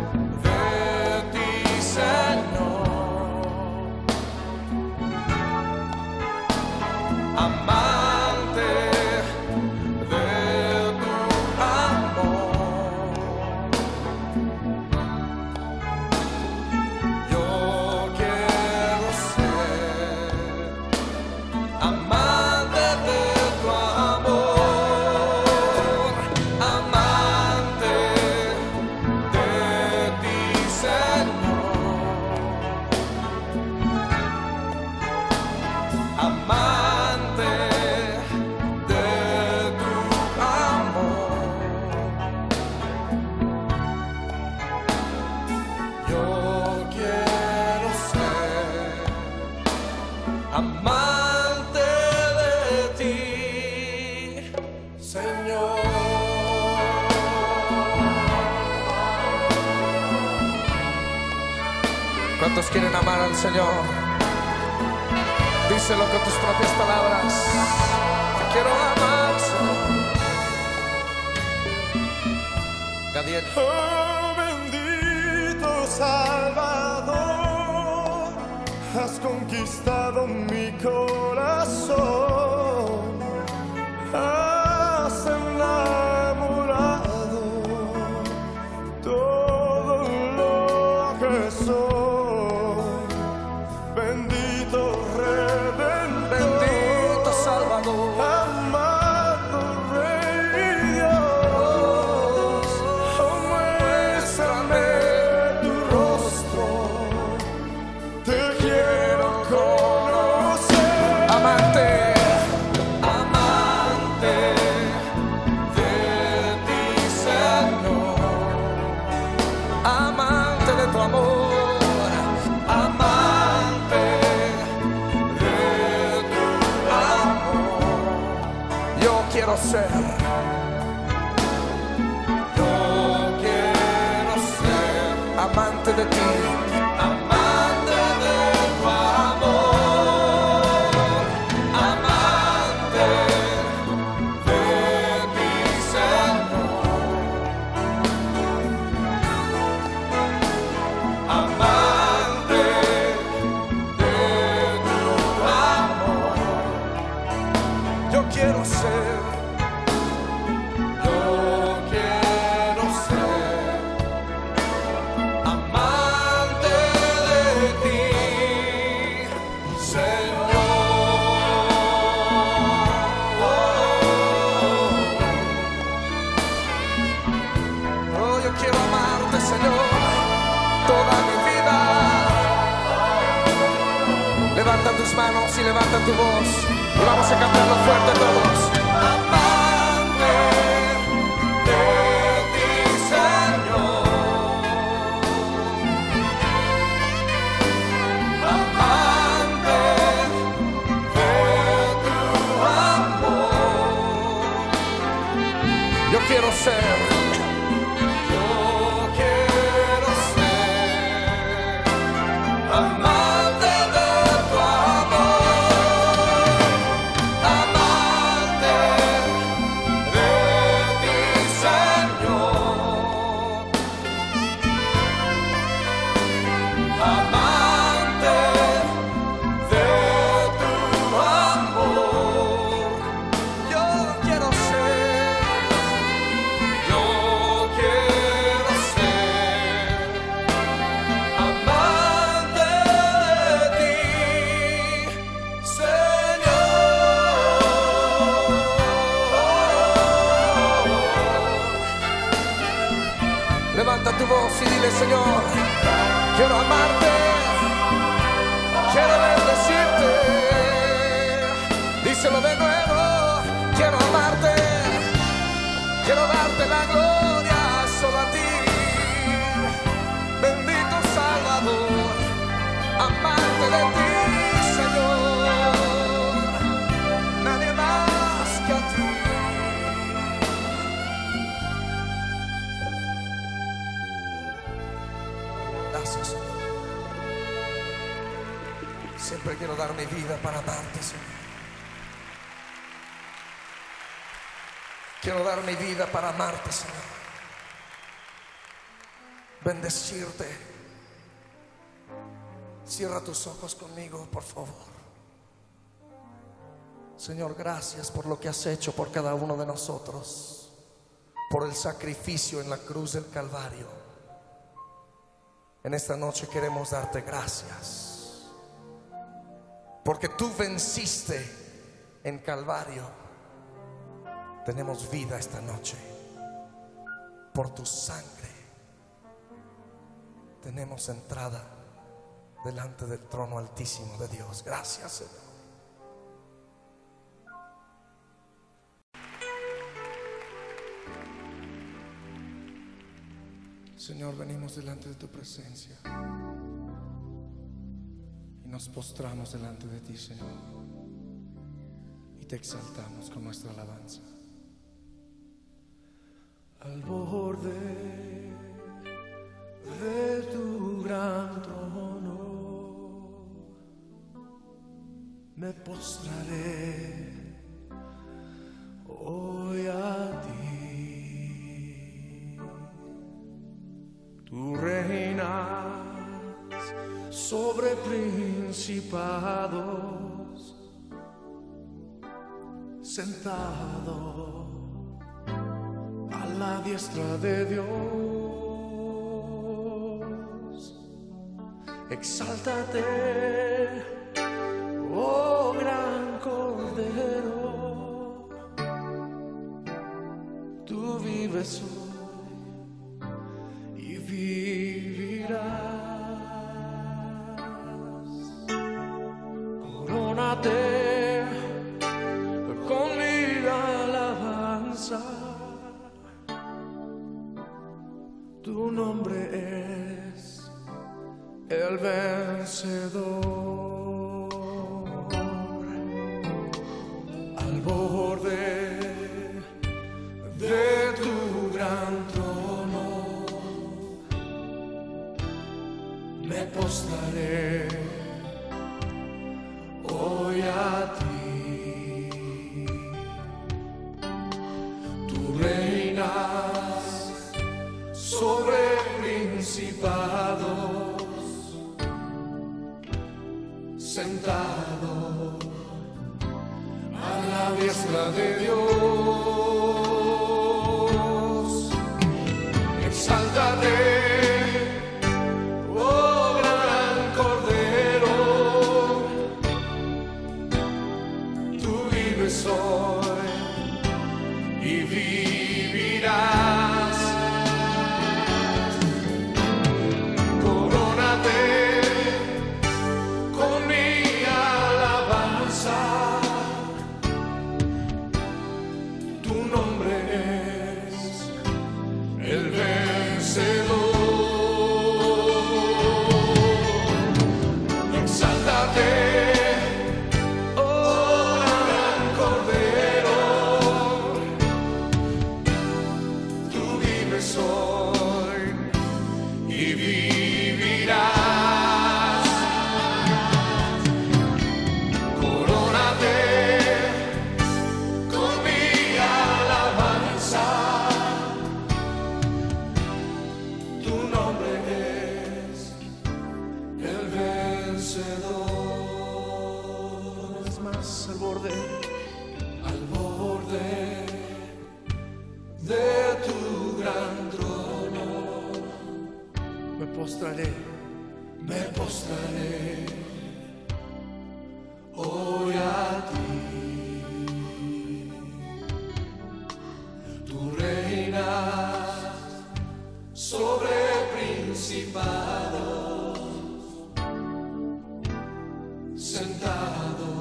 ¿Cuántos quieren amar al Señor? Díselo con tus propias palabras. Te quiero amar, Señor. Gadiel. Oh, bendito Salvador, has conquistado mi corazón, has enamorado todo lo que soy. Bendito Redentor, Bendito Salvador, amado Rey Dios, oh, muéstrame tu rostro, te quiero conocer. amante, Amante de ti, Señor, amante de tu amor, amante de tu amor. yo quiero ser. Yo quiero ser Amante de ti, amante de tu amor, amante de ti, Señor, amante de tu amor. yo quiero ser. Yo quiero ser amante de ti, Señor. Oh, yo quiero amarte, Señor, toda mi vida. Levanta tus manos y levanta tu voz y vamos a cantarlo fuerte todos. Amante de ti, Señor. Amante de tu amor. Yo quiero ser. Yo quiero ser amante de tu amor, amante de ti, Señor, amante de tu amor. Yo quiero ser. Yo quiero ser amante de ti, Señor. Levanta tu voz y dile, Señor, quiero amarte, quiero bendecirte. Díselo de nuevo, quiero amarte, quiero darte la gloria solo a ti. Bendito Salvador, amante de ti, Señor, nadie más que a ti. Gracias, Señor. Siempre quiero dar mi vida para amarte, Señor. Quiero dar mi vida para amarte, Señor. Bendecirte. Cierra tus ojos conmigo, por favor. Señor, gracias por lo que has hecho por cada uno de nosotros, por el sacrificio en la cruz del Calvario. En esta noche queremos darte gracias, porque tú venciste en Calvario. Tenemos vida esta noche. Por tu sangre tenemos entrada delante del trono altísimo de Dios. Gracias, Señor. Señor, venimos delante de tu presencia y nos postramos delante de ti, Señor, y te exaltamos con nuestra alabanza. Al borde de tu gran trono me postraré hoy a ti. Tú reinas sobre principados, sentado a la diestra de Dios. Exáltate, oh gran Cordero, tú vives hoy y vivirás. Corónate con mi alabanza, tu nombre es el vencedor. Al borde de tu gran trono me postraré hoy a ti. Tú reinas sobre principados, sentado a la diestra de Dios. Exáltate, oh gran Cordero, tú vives hoy y vivirás. Corónate con mi alabanza, tu nombre es el vencedor. Exáltate, oh gran Cordero, tú vives hoy y vivirás. Corónate con mi alabanza, tu nombre es el vencedor. Es más, al borde de tu gran trono me postraré hoy a ti. Tú reinas sobre principados, sentado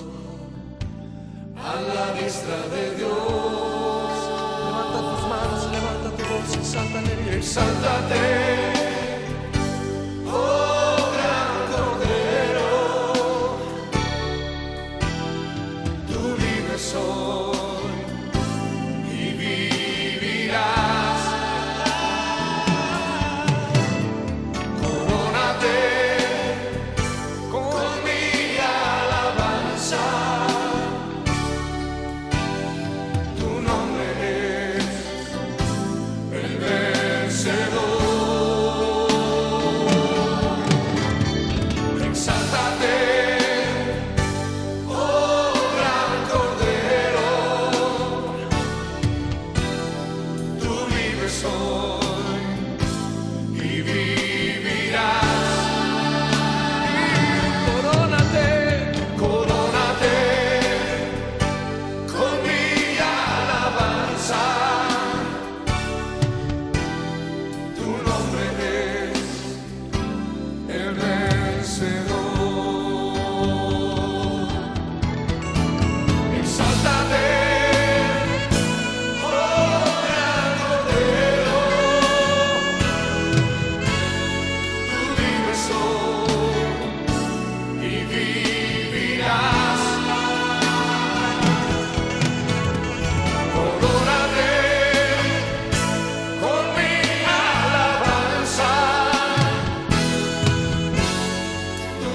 a la diestra de Dios. Levanta tus manos, levanta tu voz, exáltate, exáltate, oh gran Cordero, tú vives hoy y vivirás. Corónate con mi alabanza, tu nombre es el vencedor. Exáltate, oh gran Cordero, tú vives hoy y vivirás. Corónate con mi alabanza, tu nombre es el vencedor. Exáltate, oh gran Cordero, tú vives hoy y vivirás. Corónate con mi alabanza, tu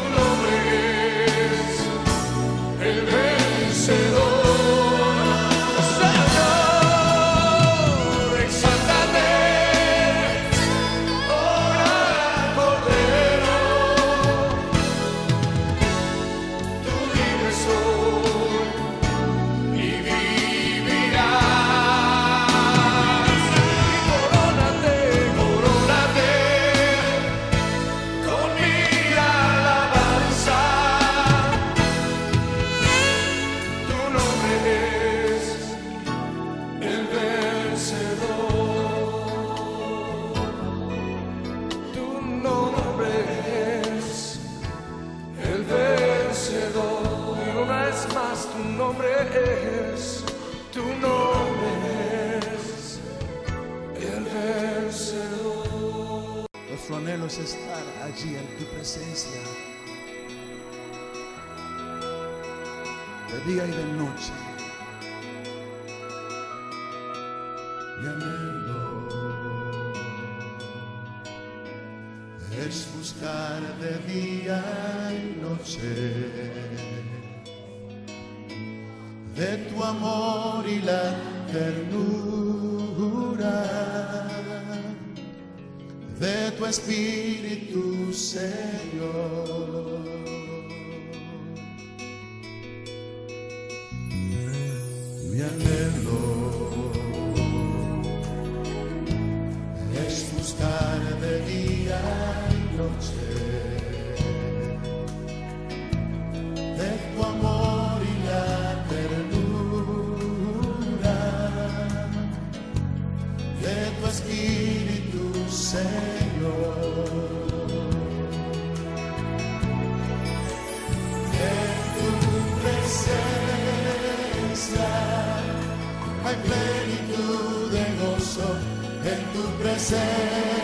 es estar allí en tu presencia, de día y de noche. Mi anhelo es buscar de día y noche de tu amor y la ternura de tu espíritu, Señor. Mi anhelo es buscar de día y noche de tu amor y la ternura de tu espíritu, Señor. En tu presencia hay plenitud de gozo, en tu presencia